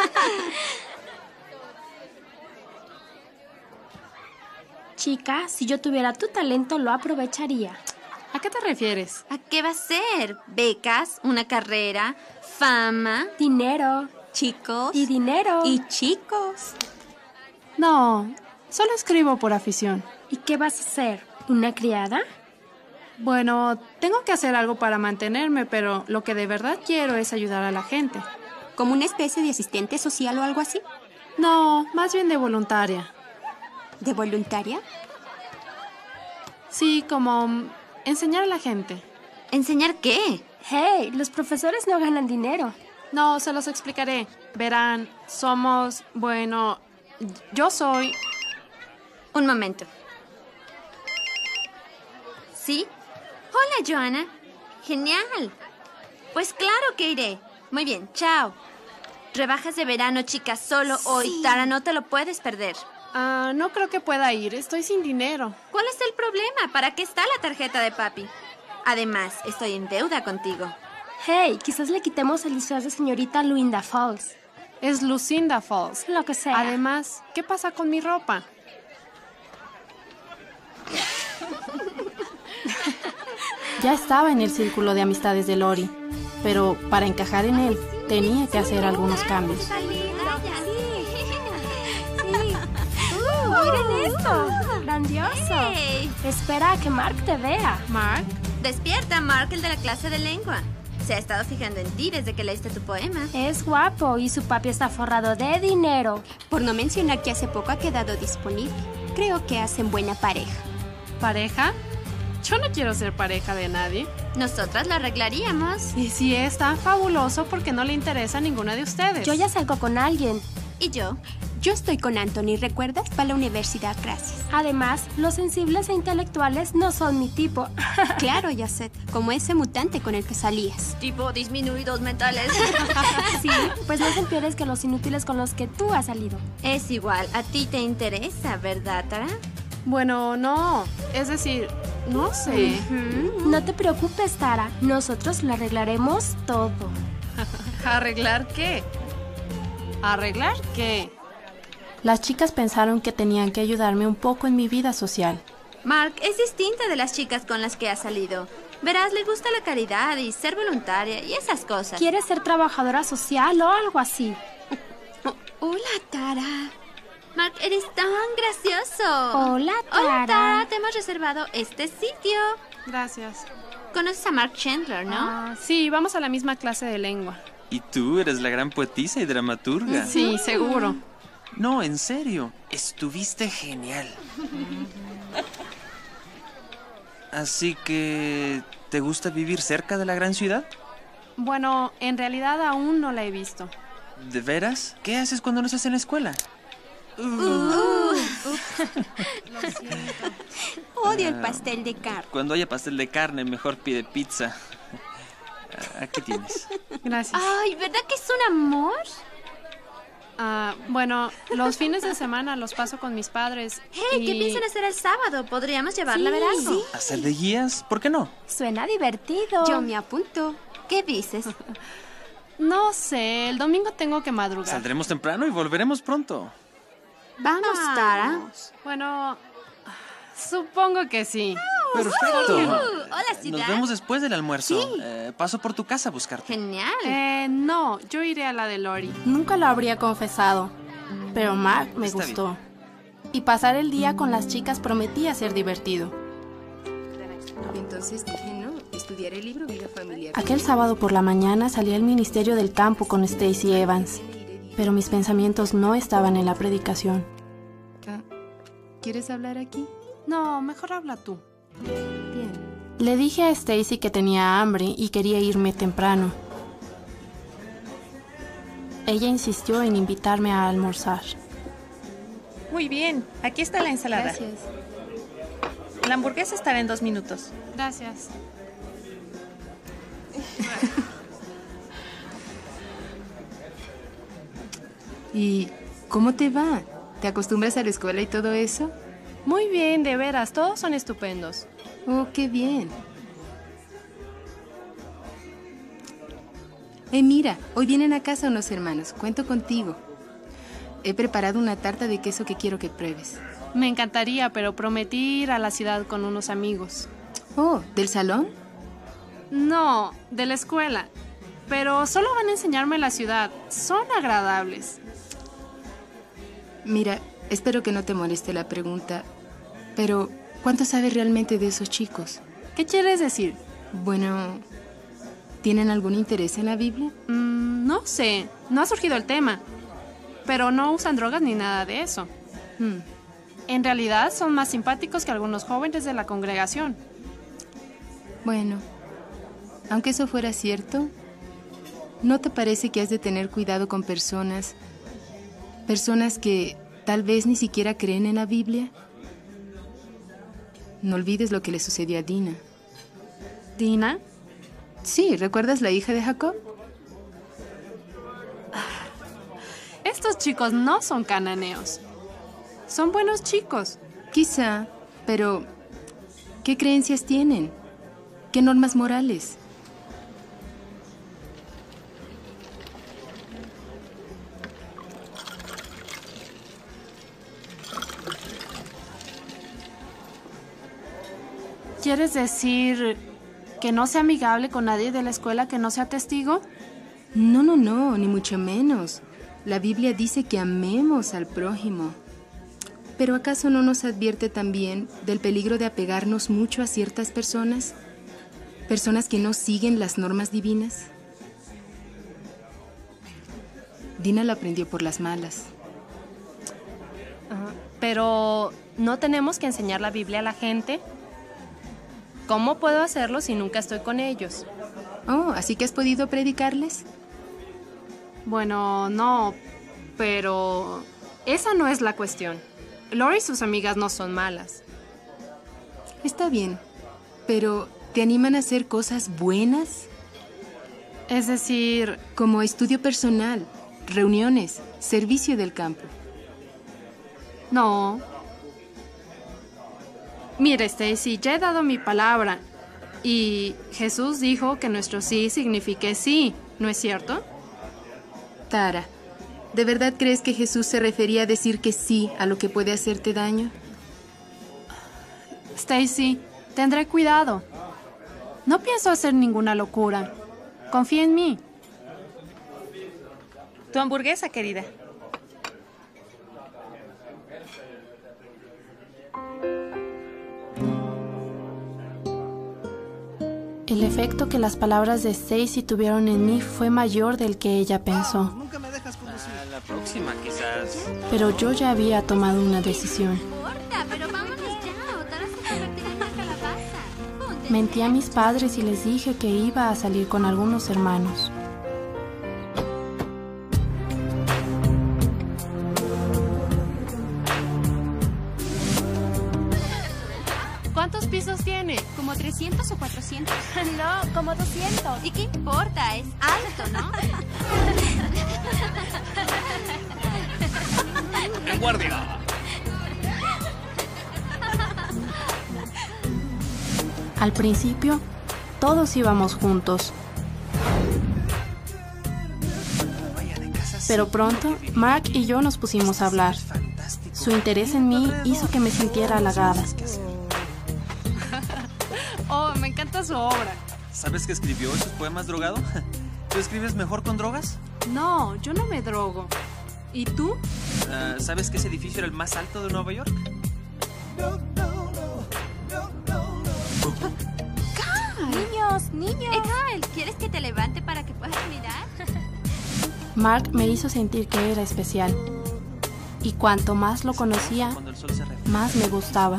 Chica, si yo tuviera tu talento, lo aprovecharía. ¿A qué te refieres? ¿A qué va a ser? ¿Becas? ¿Una carrera? ¿Fama? Dinero. Chicos. Y dinero. Y chicos. No, solo escribo por afición. ¿Y qué vas a hacer? ¿Una criada? Bueno, tengo que hacer algo para mantenerme, pero lo que de verdad quiero es ayudar a la gente. ¿Como una especie de asistente social o algo así? No, más bien de voluntaria. ¿De voluntaria? Sí, como enseñar a la gente. ¿Enseñar qué? Hey, los profesores no ganan dinero. No, se los explicaré. Verán, somos, bueno, yo soy... Un momento. ¿Sí? Hola, Joanna. Genial. Pues claro que iré. Muy bien, chao. Rebajas de verano, chicas, solo sí. Hoy. Tara, no te lo puedes perder. Ah, uh, no creo que pueda ir. Estoy sin dinero. ¿Cuál es el problema? ¿Para qué está la tarjeta de papi? Además, estoy en deuda contigo. Hey, quizás le quitemos el disfraz de señorita Lucinda Falls. Es Lucinda Falls. Lo que sea. Además, ¿qué pasa con mi ropa? Ya estaba en el círculo de amistades de Lori, pero para encajar en él tenía que hacer algunos cambios. ¡Miren esto! ¡Grandioso! Hey. Espera a que Mark te vea. ¿Mark? Despierta, Mark, el de la clase de lengua. Se ha estado fijando en ti desde que leíste tu poema. Es guapo y su papi está forrado de dinero. Por no mencionar que hace poco ha quedado disponible. Creo que hacen buena pareja. ¿Pareja? Yo no quiero ser pareja de nadie. Nosotras lo arreglaríamos. Y si es tan fabuloso, porque no le interesa a ninguna de ustedes. Yo ya salgo con alguien. ¿Y yo? Yo estoy con Anthony, ¿recuerdas? Para la universidad, gracias. Además, los sensibles e intelectuales no son mi tipo. Claro, ya sé. Como ese mutante con el que salías. Tipo disminuidos mentales. Sí, pues no son peores que los inútiles con los que tú has salido. Es igual, a ti te interesa, ¿verdad, Tara? Bueno, no. Es decir, no sé. Uh-huh. No te preocupes, Tara. Nosotros lo arreglaremos todo. ¿Arreglar qué? ¿Arreglar qué? Las chicas pensaron que tenían que ayudarme un poco en mi vida social. Mark es distinta de las chicas con las que ha salido. Verás, le gusta la caridad y ser voluntaria y esas cosas. ¿Quiere ser trabajadora social o algo así? Oh, hola, Tara. Mark, eres tan gracioso. Hola, Tara. Hola, Tara. Te hemos reservado este sitio. Gracias. Conoces a Mark Chandler, ¿no? Ah, sí, vamos a la misma clase de lengua. Y tú eres la gran poetisa y dramaturga. Sí, seguro. No, en serio, estuviste genial. Así que, ¿te gusta vivir cerca de la gran ciudad? Bueno, en realidad aún no la he visto. ¿De veras? ¿Qué haces cuando no estás en la escuela? Uh. Uh. Lo siento. Odio el pastel de carne. Cuando haya pastel de carne, mejor pide pizza. Aquí tienes. Gracias. Ay, ¿verdad que es un amor? Ah, bueno, los fines de semana los paso con mis padres. Hey, y... ¿qué piensan hacer el sábado? ¿Podríamos llevarla sí, a ver algo? Sí. ¿Hacer de guías? ¿Por qué no? Suena divertido. Yo me apunto. ¿Qué dices? No sé, el domingo tengo que madrugar. Saldremos temprano y volveremos pronto. Vamos, Tara. Bueno, supongo que sí. Perfecto. Uh, hola, ciudad. Nos vemos después del almuerzo. Sí. Eh, paso por tu casa a buscarte. Genial. Eh, no, yo iré a la de Lori. Nunca lo habría confesado, pero Mark me Está gustó. bien. Y pasar el día con las chicas prometía ser divertido. Entonces dije, no, estudiaré el libro Vida Familiar. Aquel sábado por la mañana salí al ministerio del campo con Stacy Evans, pero mis pensamientos no estaban en la predicación. Ah, ¿quieres hablar aquí? No, mejor habla tú. Bien. Le dije a Stacy que tenía hambre y quería irme temprano. Ella insistió en invitarme a almorzar. Muy bien, aquí está la ensalada. Gracias. La hamburguesa estará en dos minutos. Gracias. ¿Y cómo te va? ¿Te acostumbras a la escuela y todo eso? Muy bien, de veras, todos son estupendos. Oh, qué bien. Eh, mira, hoy vienen a casa unos hermanos. Cuento contigo. He preparado una tarta de queso que quiero que pruebes. Me encantaría, pero prometí ir a la ciudad con unos amigos. Oh, ¿del salón? No, de la escuela. Pero solo van a enseñarme la ciudad. Son agradables. Mira, espero que no te moleste la pregunta, pero ¿cuánto sabes realmente de esos chicos? ¿Qué quieres decir? Bueno, ¿tienen algún interés en la Biblia? Mm, no sé, no ha surgido el tema. Pero no usan drogas ni nada de eso. Hmm. En realidad son más simpáticos que algunos jóvenes de la congregación. Bueno, aunque eso fuera cierto, ¿no te parece que has de tener cuidado con personas, personas que tal vez ni siquiera creen en la Biblia? No olvides lo que le sucedió a Dina. ¿Dina? Sí, ¿recuerdas la hija de Jacob? Estos chicos no son cananeos. Son buenos chicos. Quizá, pero ¿qué creencias tienen? ¿Qué normas morales? ¿Quieres decir que no sea amigable con nadie de la escuela que no sea testigo? No, no, no, ni mucho menos. La Biblia dice que amemos al prójimo. ¿Pero acaso no nos advierte también del peligro de apegarnos mucho a ciertas personas? Personas que no siguen las normas divinas. Dina lo aprendió por las malas. Uh, pero, ¿no tenemos que enseñar la Biblia a la gente? ¿Cómo puedo hacerlo si nunca estoy con ellos? Oh, ¿así que has podido predicarles? Bueno, no, pero esa no es la cuestión. Lori y sus amigas no son malas. Está bien, pero ¿te animan a hacer cosas buenas? Es decir, como estudio personal, reuniones, servicio del campo. No. Mira, Stacy, ya he dado mi palabra. Y Jesús dijo que nuestro sí signifique sí, ¿no es cierto? Tara, ¿de verdad crees que Jesús se refería a decir que sí a lo que puede hacerte daño? Stacy, tendré cuidado. No pienso hacer ninguna locura. Confía en mí. Tu hamburguesa, querida. El efecto que las palabras de Stacy tuvieron en mí fue mayor del que ella pensó. Nunca me dejas conducir. Ah, la próxima, quizás. Pero yo ya había tomado una decisión. Mentí a mis padres y les dije que iba a salir con algunos hermanos. ¿Cuántos pisos tiene? ¿Como trescientos o cuatrocientos? No, como doscientos. ¿Y qué importa? Es alto, ¿no? ¡En guardia! Al principio, todos íbamos juntos. Pero pronto, Mark y yo nos pusimos a hablar. Su interés en mí hizo que me sintiera halagada. Oh, me encanta su obra. ¿Sabes que escribió esos poemas drogado? ¿Tú escribes mejor con drogas? No, yo no me drogo. ¿Y tú? Uh, ¿Sabes que ese edificio era el más alto de Nueva York? Niños, niños. Eh, Kyle, ¿quieres que te levante para que puedas mirar? Mark me hizo sentir que era especial. Y cuanto más lo conocía, más me gustaba.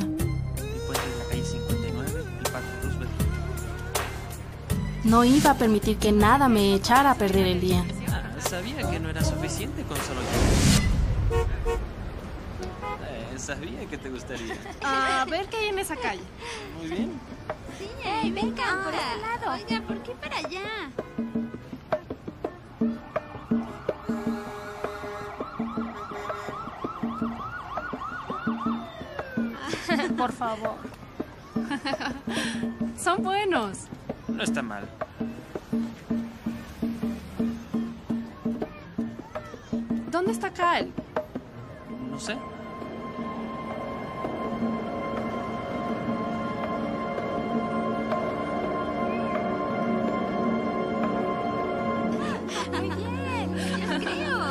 No iba a permitir que nada me echara a perder el día. Ah, sabía que no era suficiente con solo yo. Eh, sabía que te gustaría. A ver qué hay en esa calle. Muy bien. Sí, hey, vengan por este lado. Oiga, ¿por qué para allá? Por favor. Son buenos. No está mal. ¿Dónde está Kyle? No sé. Muy bien, yo creo.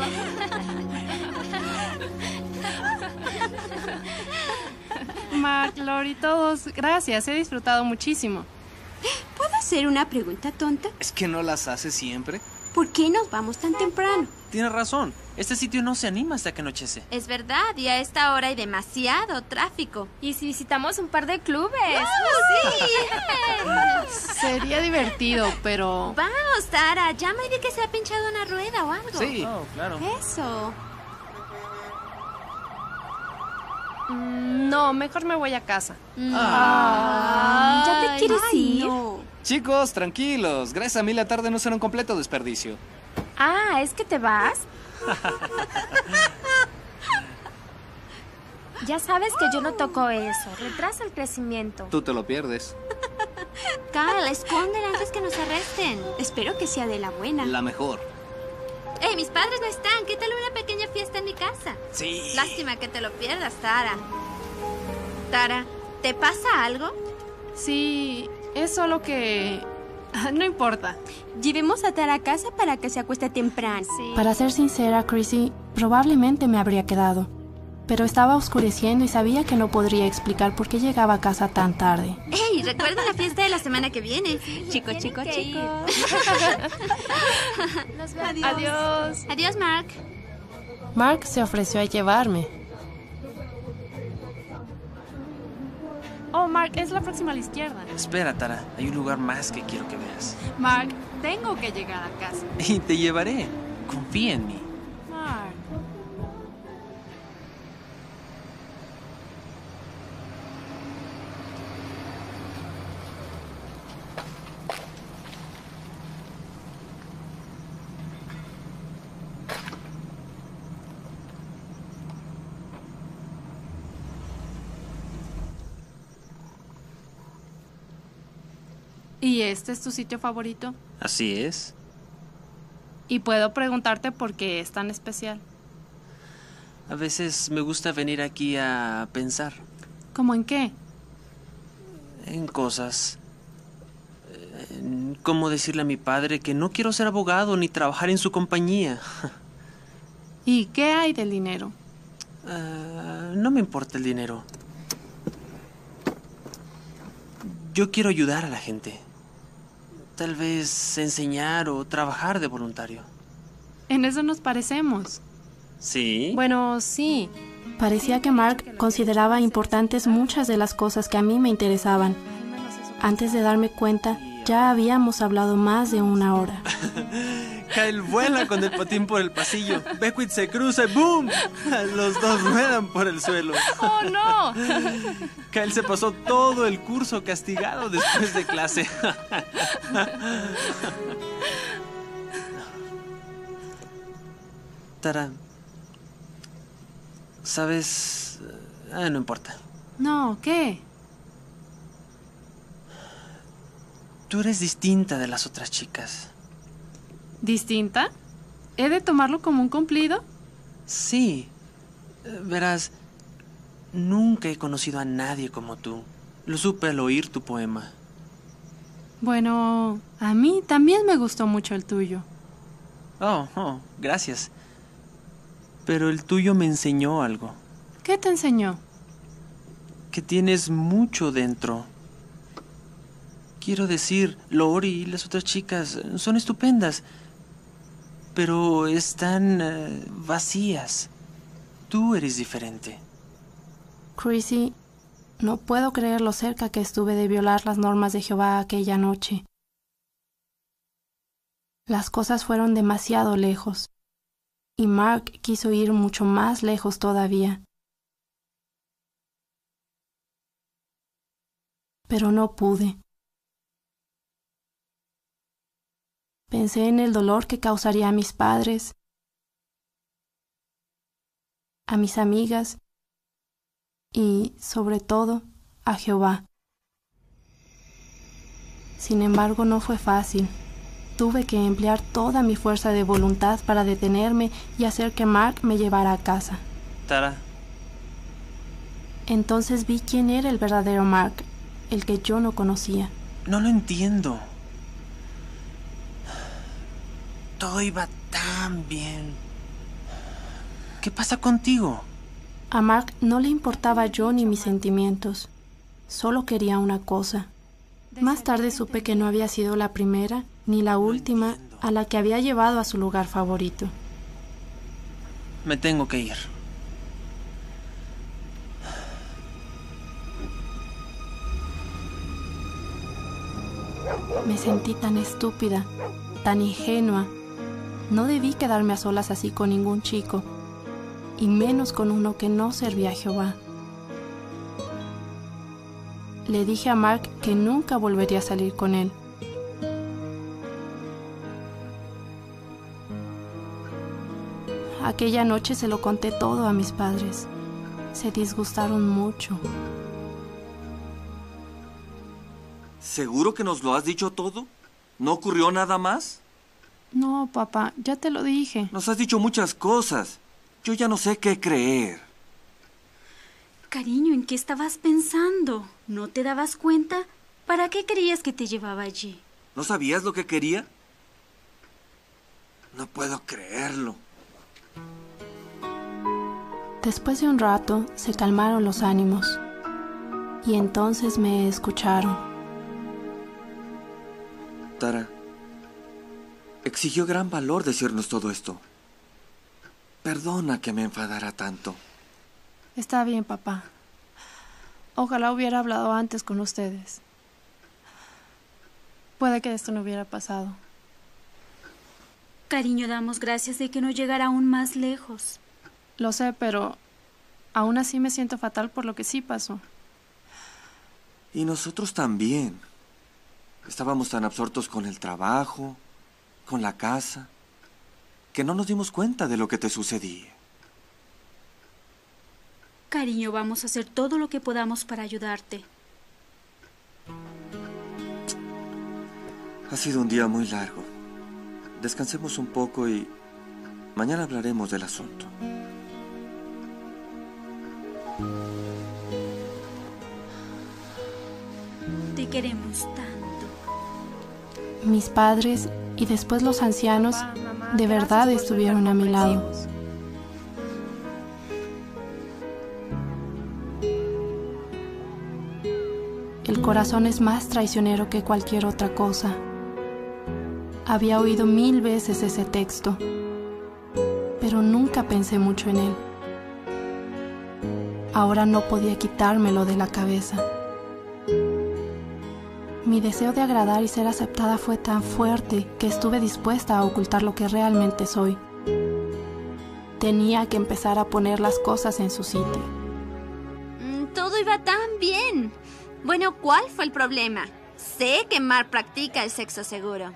Mark, Lori, todos, gracias, he disfrutado muchísimo. ¿Puedo hacer una pregunta tonta? ¿Es que no las hace siempre? ¿Por qué nos vamos tan temprano? Tienes razón. Este sitio no se anima hasta que anochece. Es verdad, y a esta hora hay demasiado tráfico. ¿Y si visitamos un par de clubes? ¡Oh, sí! Sería divertido, pero... Vamos, Tara, llama y di que se ha pinchado una rueda o algo. Sí, oh, claro. Eso. Mm, no, mejor me voy a casa. Ah. ¿Ya te quieres Ay, ir? no. Chicos, tranquilos. Gracias a mí la tarde no será un completo desperdicio. Ah, ¿es que te vas? Ya sabes que yo no toco eso. Retrasa el crecimiento. Tú te lo pierdes. Kyle, escóndela antes que nos arresten. Espero que sea de la buena. La mejor. Ey, mis padres no están. ¿Qué tal una pequeña fiesta en mi casa? Sí. Lástima que te lo pierdas, Tara. Tara, ¿te pasa algo? Sí, es solo que... No importa. Llevemos a Tara a casa para que se acueste temprano. Sí. Para ser sincera, Chrissy, probablemente me habría quedado. Pero estaba oscureciendo y sabía que no podría explicar por qué llegaba a casa tan tarde. ¡Ey! Recuerda la fiesta de la semana que viene. Chico, chico, chico. Adiós. Adiós. Adiós, Mark. Mark se ofreció a llevarme. Oh, Mark, es la próxima a la izquierda. Espera, Tara. Hay un lugar más que quiero que veas. Mark, tengo que llegar a casa. Y te llevaré. Confía en mí. Mark. ¿Y este es tu sitio favorito? Así es. Y puedo preguntarte por qué es tan especial. A veces me gusta venir aquí a pensar. ¿Cómo en qué? En cosas. En cómo decirle a mi padre que no quiero ser abogado ni trabajar en su compañía. ¿Y qué hay del dinero? Uh, no me importa el dinero. Yo quiero ayudar a la gente. Tal vez enseñar o trabajar de voluntario. En eso nos parecemos. ¿Sí? Bueno, sí. Parecía que Mark consideraba importantes muchas de las cosas que a mí me interesaban. Antes de darme cuenta, ya habíamos hablado más de una hora. Kyle vuela con el patín por el pasillo. Beckwith se cruza y ¡boom! Los dos ruedan por el suelo. ¡Oh, no! Kyle se pasó todo el curso castigado después de clase. Tara, ¿sabes? Ah, no importa. No, ¿qué? Tú eres distinta de las otras chicas. ¿Distinta? ¿He de tomarlo como un cumplido? Sí. Verás, nunca he conocido a nadie como tú. Lo supe al oír tu poema. Bueno, a mí también me gustó mucho el tuyo. Oh, oh, gracias. Pero el tuyo me enseñó algo. ¿Qué te enseñó? Que tienes mucho dentro. Quiero decir, Lori y las otras chicas son estupendas, pero están uh, vacías. Tú eres diferente. Chrissy, no puedo creer lo cerca que estuve de violar las normas de Jehová aquella noche. Las cosas fueron demasiado lejos, y Mark quiso ir mucho más lejos todavía. Pero no pude. Pensé en el dolor que causaría a mis padres, a mis amigas y, sobre todo, a Jehová. Sin embargo, no fue fácil. Tuve que emplear toda mi fuerza de voluntad para detenerme y hacer que Mark me llevara a casa. Tara. Entonces vi quién era el verdadero Mark, el que yo no conocía. No lo entiendo. Todo iba tan bien. ¿Qué pasa contigo? A Mark no le importaba yo ni mis sentimientos. Solo quería una cosa. Más tarde supe que no había sido la primera ni la última a la que había llevado a su lugar favorito. Me tengo que ir. Me sentí tan estúpida, tan ingenua. No debí quedarme a solas así con ningún chico, y menos con uno que no servía a Jehová. Le dije a Mark que nunca volvería a salir con él. Aquella noche se lo conté todo a mis padres. Se disgustaron mucho. ¿Seguro que nos lo has dicho todo? ¿No ocurrió nada más? No, papá, ya te lo dije. Nos has dicho muchas cosas. Yo ya no sé qué creer. Cariño, ¿en qué estabas pensando? ¿No te dabas cuenta? ¿Para qué creías que te llevaba allí? ¿No sabías lo que quería? No puedo creerlo. Después de un rato, se calmaron los ánimos. Y entonces me escucharon. Tara, exigió gran valor decirnos todo esto. Perdona que me enfadara tanto. Está bien, papá. Ojalá hubiera hablado antes con ustedes. Puede que esto no hubiera pasado. Cariño, damos gracias de que no llegara aún más lejos. Lo sé, pero aún así me siento fatal por lo que sí pasó. Y nosotros también. Estábamos tan absortos con el trabajo, con la casa, que no nos dimos cuenta de lo que te sucedía. Cariño, vamos a hacer todo lo que podamos para ayudarte. Ha sido un día muy largo. Descansemos un poco y mañana hablaremos del asunto. Te queremos tanto. Mis padres y después los ancianos de verdad estuvieron a mi lado. El corazón es más traicionero que cualquier otra cosa. Había oído mil veces ese texto, pero pero nunca pensé mucho en él. Ahora no podía quitármelo de la cabeza. Mi deseo de agradar y ser aceptada fue tan fuerte que estuve dispuesta a ocultar lo que realmente soy. Tenía que empezar a poner las cosas en su sitio. Mm, todo iba tan bien. Bueno, ¿cuál fue el problema? Sé que Mark practica el sexo seguro.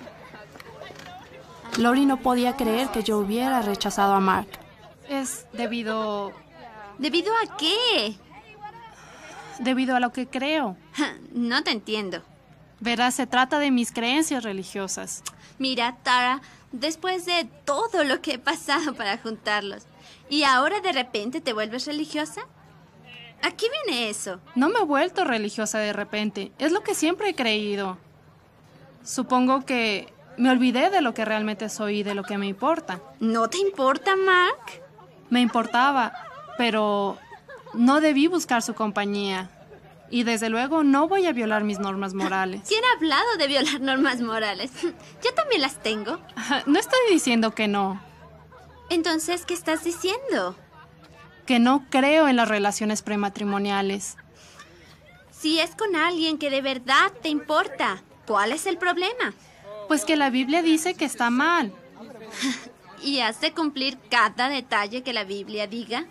Lori no podía creer que yo hubiera rechazado a Mark. Es debido... ¿Debido a qué? Debido a lo que creo. No te entiendo. Verás, se trata de mis creencias religiosas. Mira, Tara, después de todo lo que he pasado para juntarlos, ¿y ahora de repente te vuelves religiosa? ¿A qué viene eso? No me he vuelto religiosa de repente. Es lo que siempre he creído. Supongo que me olvidé de lo que realmente soy y de lo que me importa. ¿No te importa, Mark? Me importaba, pero no debí buscar su compañía. Y desde luego no voy a violar mis normas morales. ¿Quién ha hablado de violar normas morales? Yo también las tengo. No estoy diciendo que no. Entonces, ¿qué estás diciendo? Que no creo en las relaciones prematrimoniales. Si es con alguien que de verdad te importa, ¿cuál es el problema? Pues que la Biblia dice que está mal. ¿Y has de cumplir cada detalle que la Biblia diga?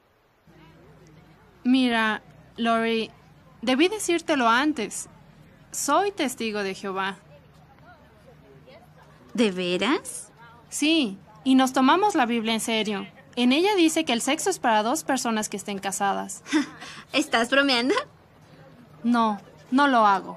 Mira, Lori, debí decírtelo antes. Soy testigo de Jehová. ¿De veras? Sí, y nos tomamos la Biblia en serio. En ella dice que el sexo es para dos personas que estén casadas. ¿Estás bromeando? No, no lo hago.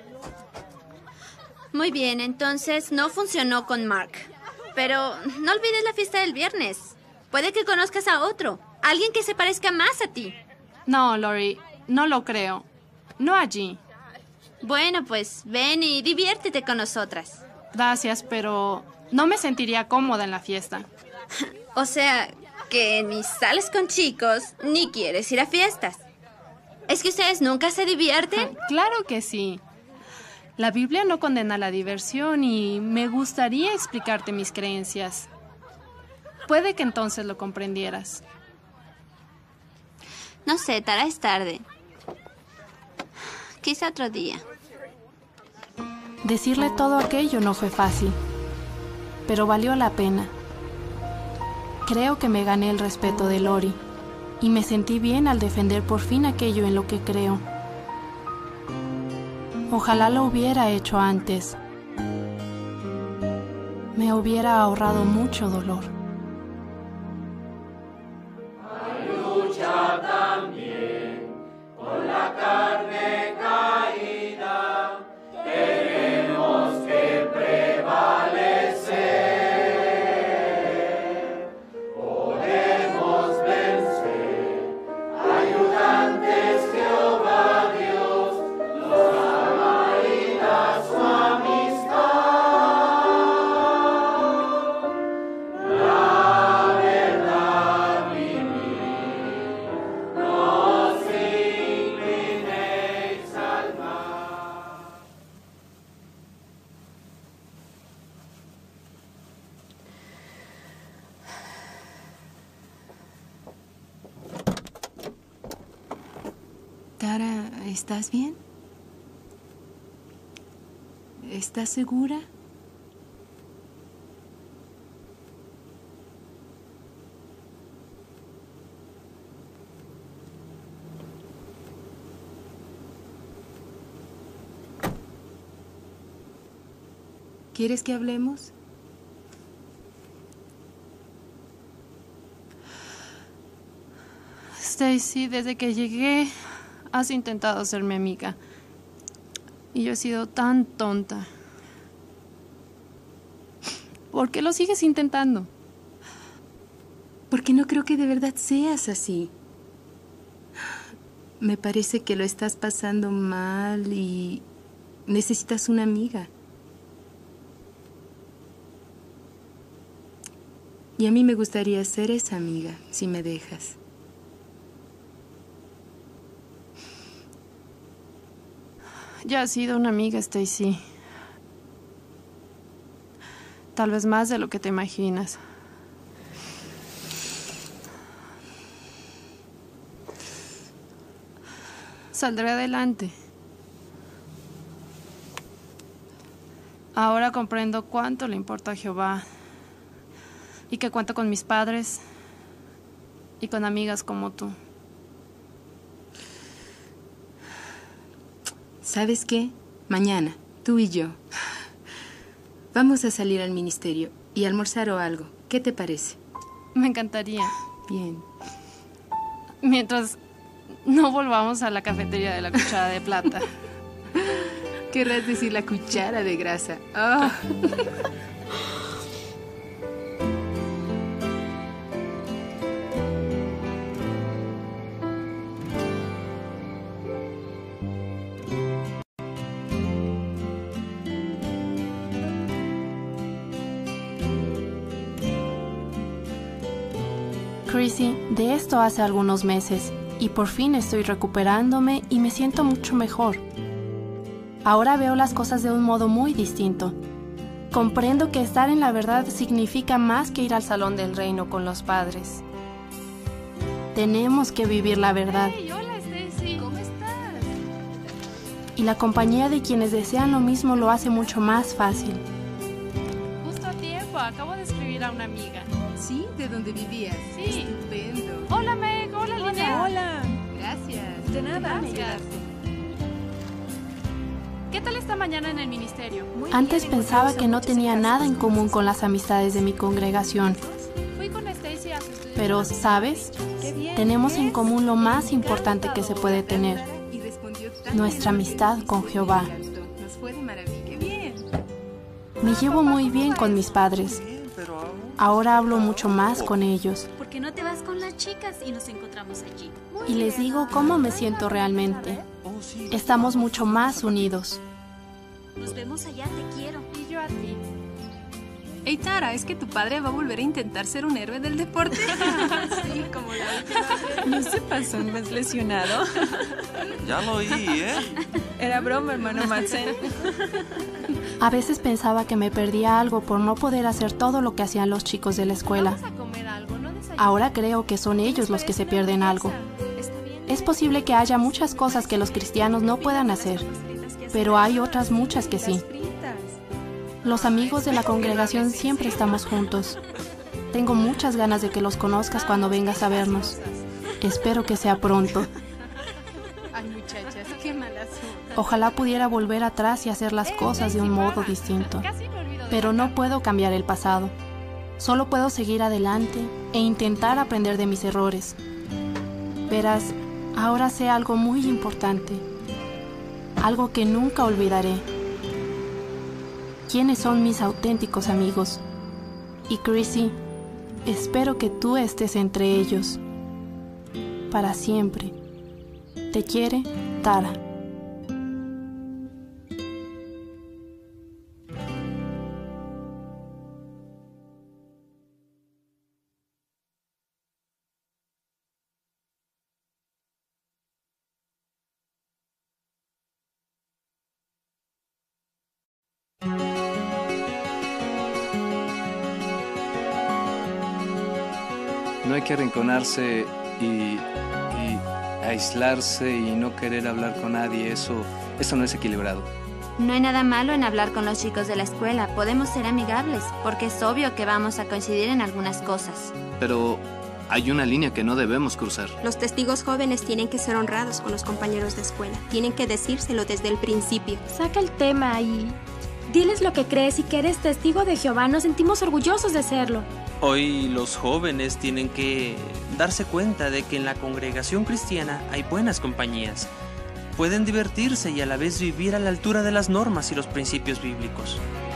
Muy bien, entonces no funcionó con Mark. Pero no olvides la fiesta del viernes. Puede que conozcas a otro, alguien que se parezca más a ti. No, Lori, no lo creo. No allí. Bueno, pues ven y diviértete con nosotras. Gracias, pero no me sentiría cómoda en la fiesta. O sea, que ni sales con chicos, ni quieres ir a fiestas. ¿Es que ustedes nunca se divierten? Claro que sí. La Biblia no condena la diversión y me gustaría explicarte mis creencias. Puede que entonces lo comprendieras. No sé, Tara, es tarde. Quizá otro día. Decirle todo aquello no fue fácil, pero valió la pena. Creo que me gané el respeto de Lori y me sentí bien al defender por fin aquello en lo que creo. Ojalá lo hubiera hecho antes. Me hubiera ahorrado mucho dolor. Hay lucha también con la carne caída. Tenemos que prevalecer. Podemos vencer. Ayudantes Jehová Dios nos ama y da su amistad. La verdad vivir, no os inclinéis al mal. Tara, ¿estás bien? ¿Estás segura? ¿Quieres que hablemos? Stacy, desde que llegué, has intentado ser mi amiga. Y yo he sido tan tonta. ¿Por qué lo sigues intentando? Porque no creo que de verdad seas así. Me parece que lo estás pasando mal y necesitas una amiga. Y a mí me gustaría ser esa amiga, si me dejas. Ya has sido una amiga, Stacy. Tal vez más de lo que te imaginas. Saldré adelante. Ahora comprendo cuánto le importa a Jehová y que cuento con mis padres y con amigas como tú. ¿Sabes qué? Mañana, tú y yo, vamos a salir al ministerio y almorzar o algo. ¿Qué te parece? Me encantaría. Bien. Mientras no volvamos a la cafetería de la cuchara de plata. Querrás decir la cuchara de grasa. Oh. Chrissy, de esto hace algunos meses, y por fin estoy recuperándome y me siento mucho mejor. Ahora veo las cosas de un modo muy distinto. Comprendo que estar en la verdad significa más que ir al salón del reino con los padres. Tenemos que vivir la verdad. Hey, hola Stacy, ¿cómo estás? Y la compañía de quienes desean lo mismo lo hace mucho más fácil. Justo a tiempo, acabo de escribir a una amiga. ¿Sí? ¿De dónde vivías? Sí. Estupendo. Hola Meg, hola Linnea. Hola. Gracias. De nada. Gracias. ¿Qué tal esta mañana en el ministerio? Muy Antes bien, pensaba que no tenía nada en común con las amistades de mi congregación. Fui con Stacy a su estudio. Pero, ¿sabes? Tenemos en común lo más importante que se puede tener. Nuestra amistad con Jehová. Me llevo muy bien con mis padres. Ahora hablo mucho más con ellos. ¿Por qué no te vas con las chicas y nos encontramos allí? Y les digo cómo me siento realmente. Estamos mucho más unidos. Nos vemos allá, te quiero. Y yo a ti. Hey Tara, ¿es que tu padre va a volver a intentar ser un héroe del deporte? Sí, como la última vez. ¿No se pasó un mes lesionado? Ya lo oí, ¿eh? Era broma, hermano Madsen. A veces pensaba que me perdía algo por no poder hacer todo lo que hacían los chicos de la escuela. Ahora creo que son ellos los que se pierden algo. Es posible que haya muchas cosas que los cristianos no puedan hacer, pero hay otras muchas que sí. Los amigos de la congregación siempre estamos juntos. Tengo muchas ganas de que los conozcas cuando vengas a vernos. Espero que sea pronto. Ay, muchachas, qué malas. Ojalá pudiera volver atrás y hacer las cosas de un modo distinto. Pero no puedo cambiar el pasado. Solo puedo seguir adelante e intentar aprender de mis errores. Verás, ahora sé algo muy importante. Algo que nunca olvidaré. ¿Quiénes son mis auténticos amigos? Y Chrissy, espero que tú estés entre ellos. Para siempre. Te quiere, Tara. No hay que arrinconarse y, y aislarse y no querer hablar con nadie. Eso, eso no es equilibrado. No hay nada malo en hablar con los chicos de la escuela. Podemos ser amigables, porque es obvio que vamos a coincidir en algunas cosas. Pero hay una línea que no debemos cruzar. Los testigos jóvenes tienen que ser honrados con los compañeros de escuela. Tienen que decírselo desde el principio. Saca el tema y diles lo que crees y que eres testigo de Jehová. Nos sentimos orgullosos de serlo. Hoy los jóvenes tienen que darse cuenta de que en la congregación cristiana hay buenas compañías. Pueden divertirse y a la vez vivir a la altura de las normas y los principios bíblicos.